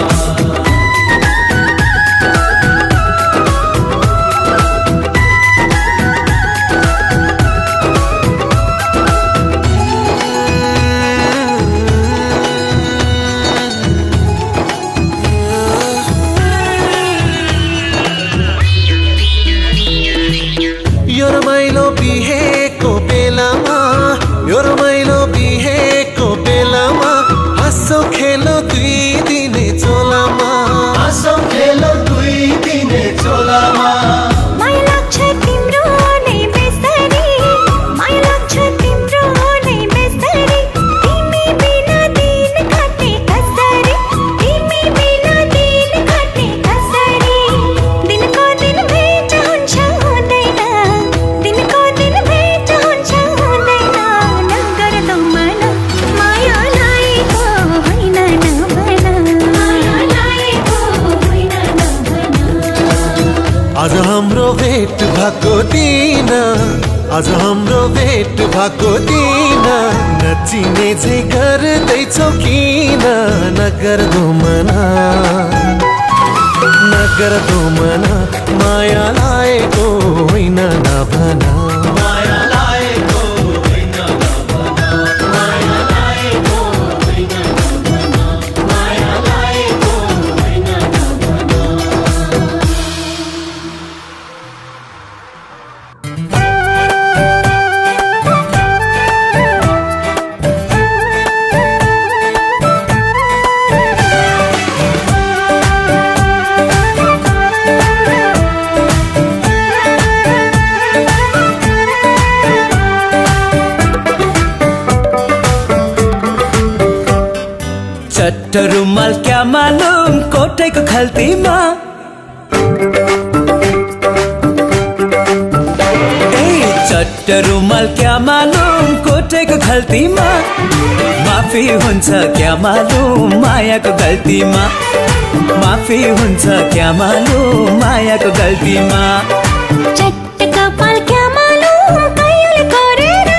यो रमाइलो बिहेको बेलामा यो रमाइलो बिहेको बेलामा हाँसो खेलो दुई दिने चोलामा हाँसो खेलो दुई दिने चोलामा माया लाग्छ तिम्रो नै बेसरी माया लाग्छ तिम्रो नै बेसरी तिमी बिना दिन काट्ने कसरी तिमी बिना दिन काट्ने कसरी दिनको दिन भेट हुन्छ हुँदैन दिनको दिन भेट हुन्छ हुँदैन नगर दो मन माया लाएको होइन नभन माया लाएको होइन नभन आज हाम्रो भेट भएको दिन आज हाम्रो भेट भएको दिन नचिने चाहिँ गर्दैछौ किन नगर दो मन नगर दो मन माया लाएको होइन नभन माया लाएको होइन नभन माया लाएको होइन नभन माया लाएको होइन नभन चट्ट रुमाल क्या मालूम कोठेको खल्तीमा ए चट्ट रुमाल क्या मालूम कोठेको खल्तीमा माफी हुन्छ क्या मालूम मायाको गल्तीमा माफी हुन्छ क्या मालूम मायाको गल्तीमा चट्ट कपाल क्या मालूम कहिले कोरेर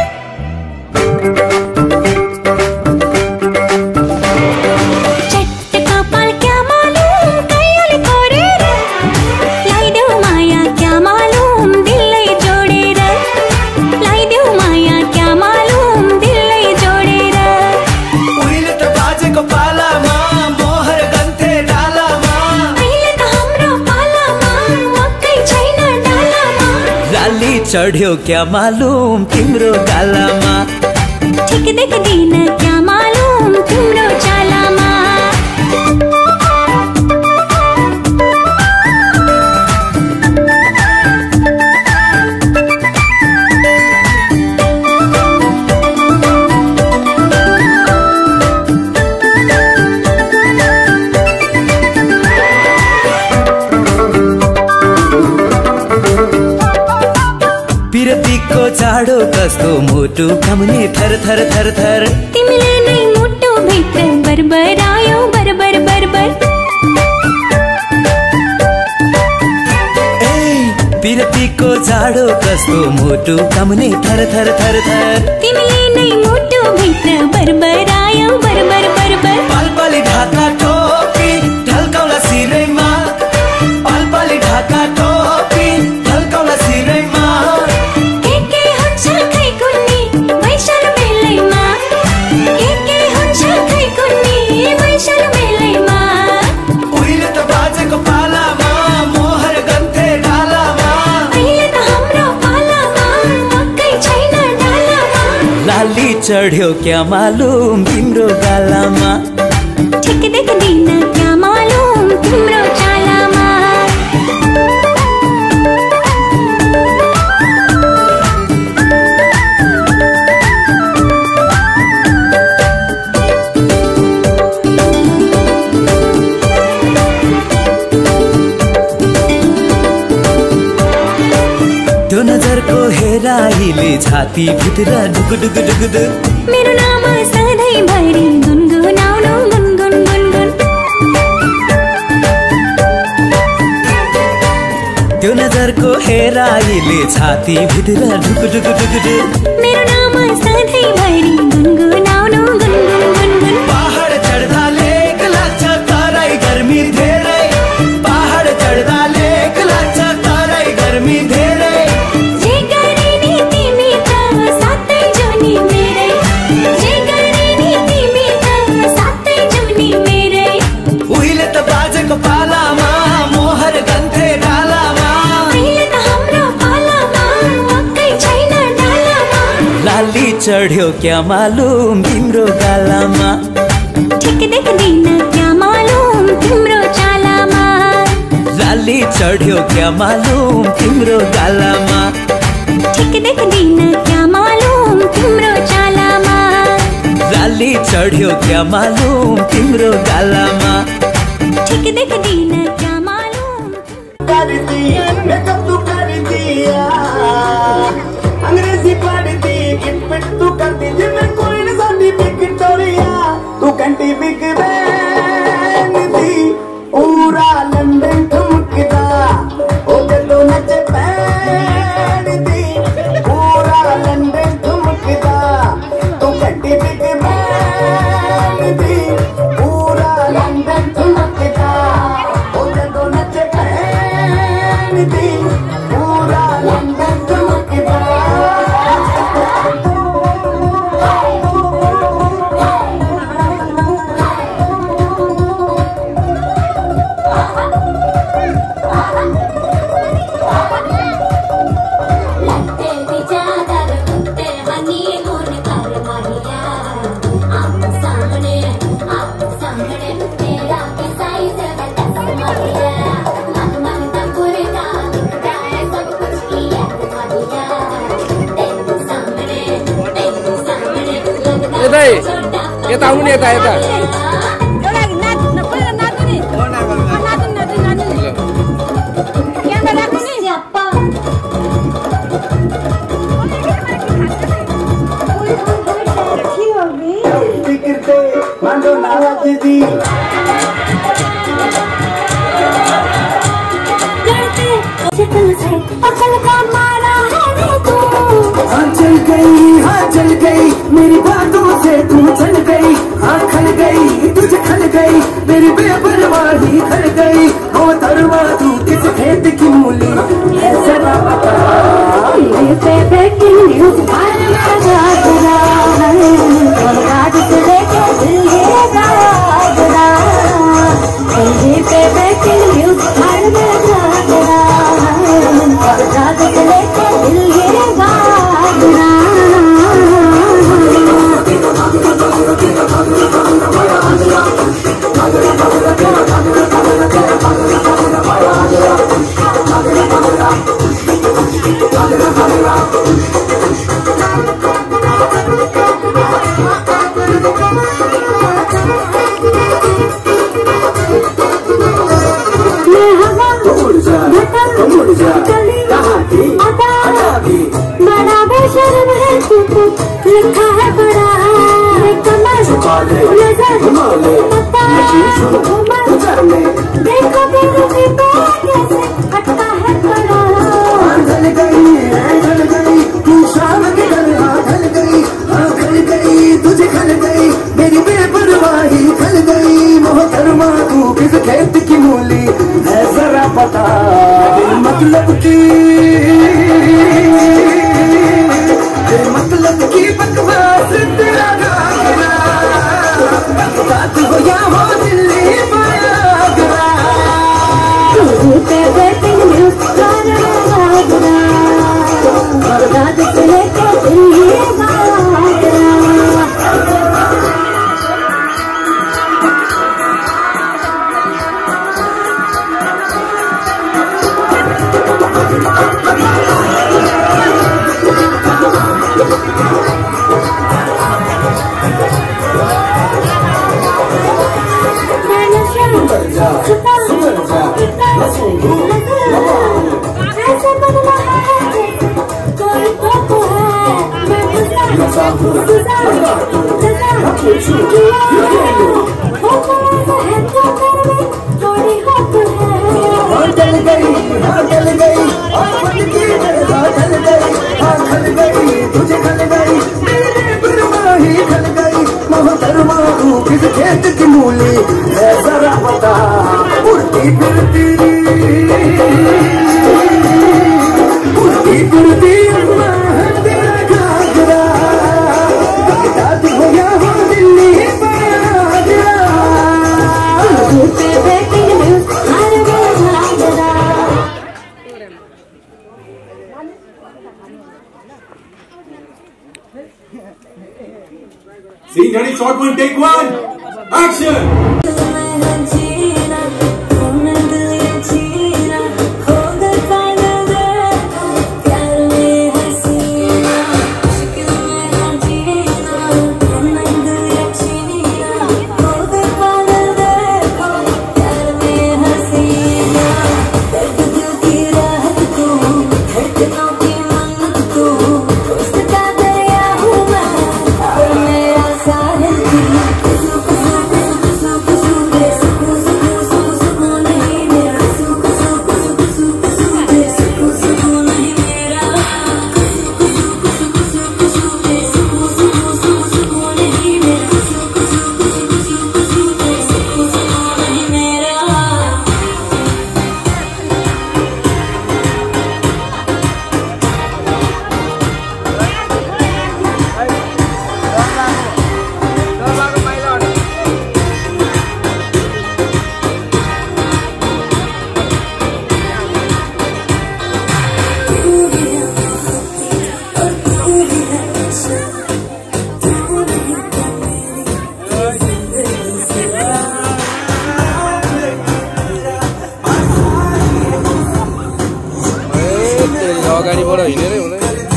चट्ट कपाल क्या मालूम कहिले कोरेर लाइदेऊ माया क्या मालूम दिललाई जोडेर लाइदेऊ माया क्या मालूम दिललाई जोडेर उहिले त बाजेको पालामा मोहर गन्थे डालामा अहिले त हाम्रो पालामा मकै छैन डालामा लाली चढ्यो क्या मालूम तिम्रो गालामा ठिक देख्दिन क्या मालूम तिम्रो चालामा पिरतीको जाडो कस्तो मुटु कम्ने थर थर थर थर तिमीले नै मुटु भित्र बरबरायो बरबर बरबर ए पिरतीको जाडो कस्तो मुटु कम्ने थर थर थर थर तिमीले नै मुटु भित्र बरबरायो बरबर बरबर पालपाली ढाका टोपी ढल्काउला सिरैमा पालपाली ढाका टोपी ढल्काउला सिरैमा के के हुन्छ खै कुन्नी वैशाल मेलैमा के के हुन्छ खै कुन्नी वैशाल मेलैमा उहिले त बाजेको पालामा मोहर गन्थे डालामा अहिले त हाम्रो पालामा मकै छैन डालामा लाली चढ्यो क्या मालूम तिम्रो गालामा ठिक देख्दिन क्या मालूम तिम्रो चालामा त्यो नजरको हेराइले छाती भित्र ढुक ढुक ढुक ढुक मेरो नाम सधैँभरि गुनगुनाउनु गुनगुन गुनगुन हेराइले छाती भित्र ढुक ढुक ढुक ढुक। मेरो नाम सधैँ भरि गुनगुनाउनु गुनगुन गुनगुन। पहाड चढ्दा लेक लाग्छ तराई गर्मी धेरै, पहाड चढ्दा लेक लाग्छ तराई गर्मी धेरै। जे गरे नि तिमी त सातै जुनी मेरै, जे गरे नि तिमी त सातै जुनी मेरै। उहिले त बाजेको पालामा मोहर गन्थे डालामा, अहिले त हाम्रो पालामा मकै छैन डालामा। लाली चढ्यो क्या मालुम तिम्रो गालामा, ठिक देख्दिन क्या मालुम तिम्रो चालामा। लाली चढ्यो क्या मालुम तिम्रो गालामा, ठिक देख्दिन क्या मालुम तिम्रो चालामा। लाली चढ्यो क्या मालुम तिम्रो गालामा। ठिक देख्दिन क्या मालुम। कर दिया मेकअप तू कर दिया, अंग्रेजी पढ़ दी किट तू कर दी, जिम्मे कोई न साडी विक्टोरिया तू कंटी बिग बैन दी। पूरा लंदन ठुमकदा ओ जदों नच पैन दी, पूरा लंदन ठुमकदा तू कंटी बिग बैन दी। पूरा लंदन ठुमकदा ओ जदों नच पैन दी, पूरा लंदन ठुमकदा। लगते भी चादर कुत्ते हनीमून कर माहिया। आपको सामने आपको सामने तेरा भी साइज है दस माहिया। मन मन तंबुरे का दिखता है सब कुछ किया माहिया। तेरे सामने तेरे सामने लगता यता है है। छोटा यता आउनु नि, यता यता। बिगड़ते मानो नाराज दी, शक्ल से अकल का मारा है रे तू। हाँ चल गई हाँ चल गई मेरी बातों से तू चल गई। हाँ खल गई तुझे खल गई मेरी बेपरवाही खल गई। ओ धर्मा तू किस खेत की मूली है जरा बता। टीवी पे ब्रेकिंग न्यूज हर मेरा गाजरा है, और रात से लेके दिल ये गाजरा। टीवी पे ब्रेकिंग न्यूज हर मेरा गाजरा है, और रात से लेके दिल ये गाजरा। मैं हवा बड़ा बेशर्म है तू तो लिखा है बड़ा है कमर नजर पता उमर देखो बेरुखी तो कैसे हटता है बड़ा। ढल गई ढल गई तू शाम की ढल ढल गई। हाँ खल गई तुझे खल गई मेरी बेपरवाही खल गई। मोहतरमा तू किस खेत की मूली है जरा पता। मतलब की मतलब की बकवास तेरा गाना, बात हो या हो दिल्ली आगरा। टीवी पे ब्रेकिंग न्यूज हर गाजरा, और रात से लेके दिल ये गाजरा। ऐसे बनना है कोई तो है, मैं गुजरा गुजरा गुजरा हो है तो थोड़ी होप है। हाँ चल गई हाँ चल गई और खुद की तुझे खल गई मेरे परवाही खल गई मोहतरमा तू किस खेत की मूली है जरा बता उड़ती फिरती उड़ती फिरती तेरा घाघरा दाद हो या हो दिल्ली बागरा बैठी हर Ghaghara Scene ready, shot one, take one, action! अगाडिबाट हिँडेरै हुँदैन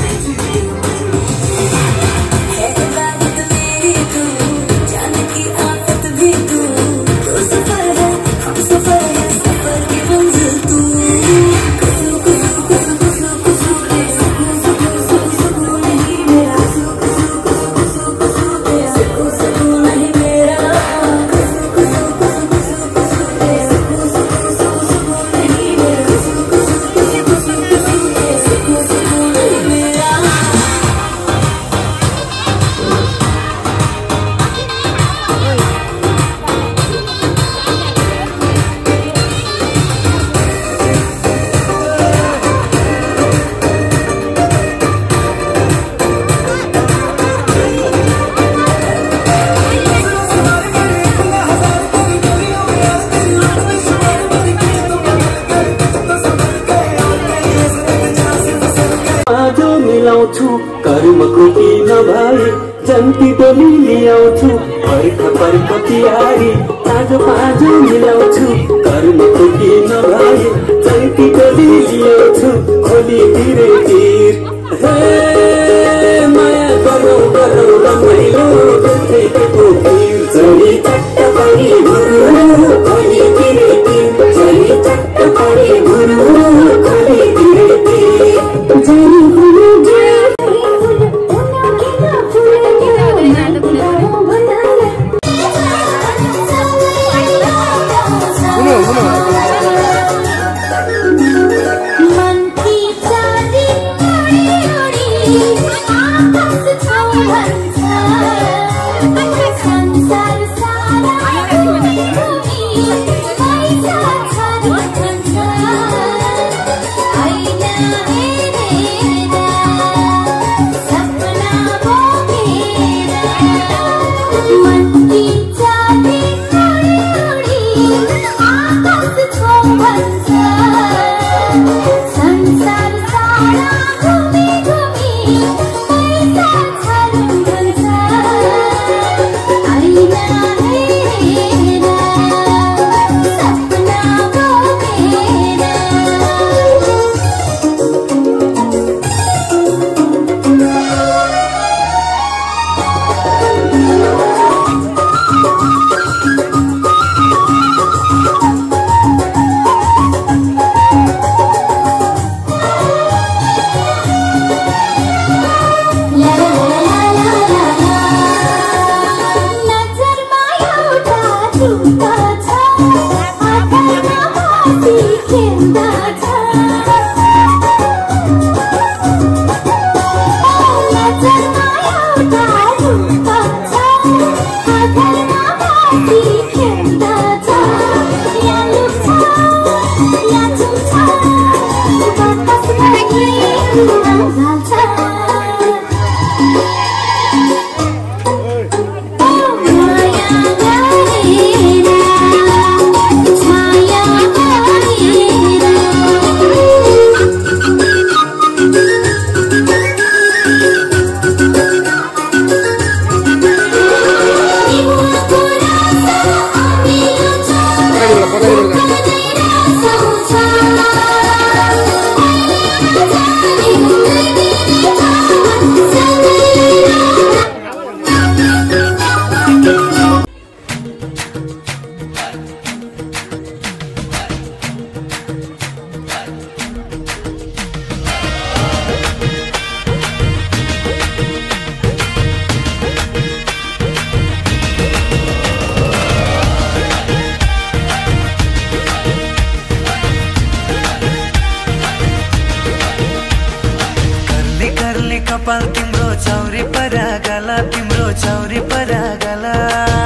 कर्मको कि नभए जन्ती डोली ल्याउँछु पर्ख पर्ख तिहारी ताजो पाजो मिलाउँछु कर्मको कि नभए जन्ती डोली ल्याउँछु खोली तिरै तिर हे माया गरौ गरौ रमाइलो देखेको तिर चली चट्ट परी गुरु खोली तिरै तिर चली चट्ट परी गुरु खोली तिरै तिर जरी गुरु आधारमा बाँकी खेल्दछ या लुक्छ या चुम्छ बातास लागि उडाल्छ कपाल तिम्रो चौरी परा गला तिम्रो चौरी परा गला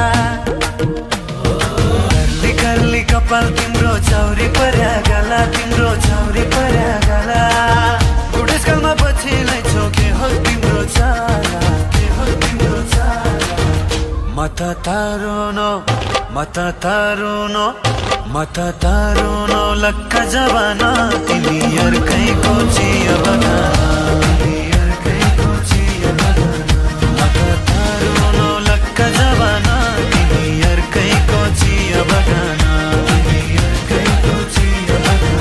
कर्ली कर्ली कपाल तिम्रो चौरी परा गला तिम्रो चौरी परा गला बुढेसकालमा पछिलाई छोके हो तिम्रो चाला के हो तिम्रो चाला मत तारुनो मत तारुनो मत तारुनो लक्का जवाना तिमी अर्कैको चिया बनाना जवाना तिमी अर्कैको चिया बगाना तिमी अर्कैको चिया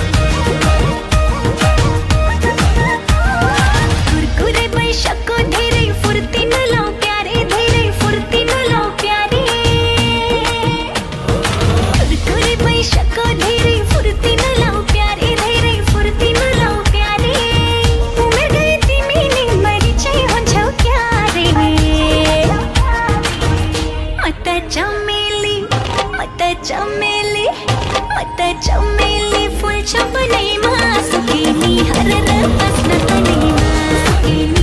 कुरकुरे बैशाको धेरै फुर्ती नलौ प्यारे धेरै फुर्ती नलौ प्यारे कुरकुरे बैशाको धेरै फुर्ती नलौ प्यारे धेरै फुर्ती नलौ प्यारे उमेर गए तिमी नि मरि चाहिँ हुन्छौ क्यारे मत चमेली मत चमेली मत चमेली फुल्छ बनैमा सुकेली हरर बस्न तनैमा सुकेली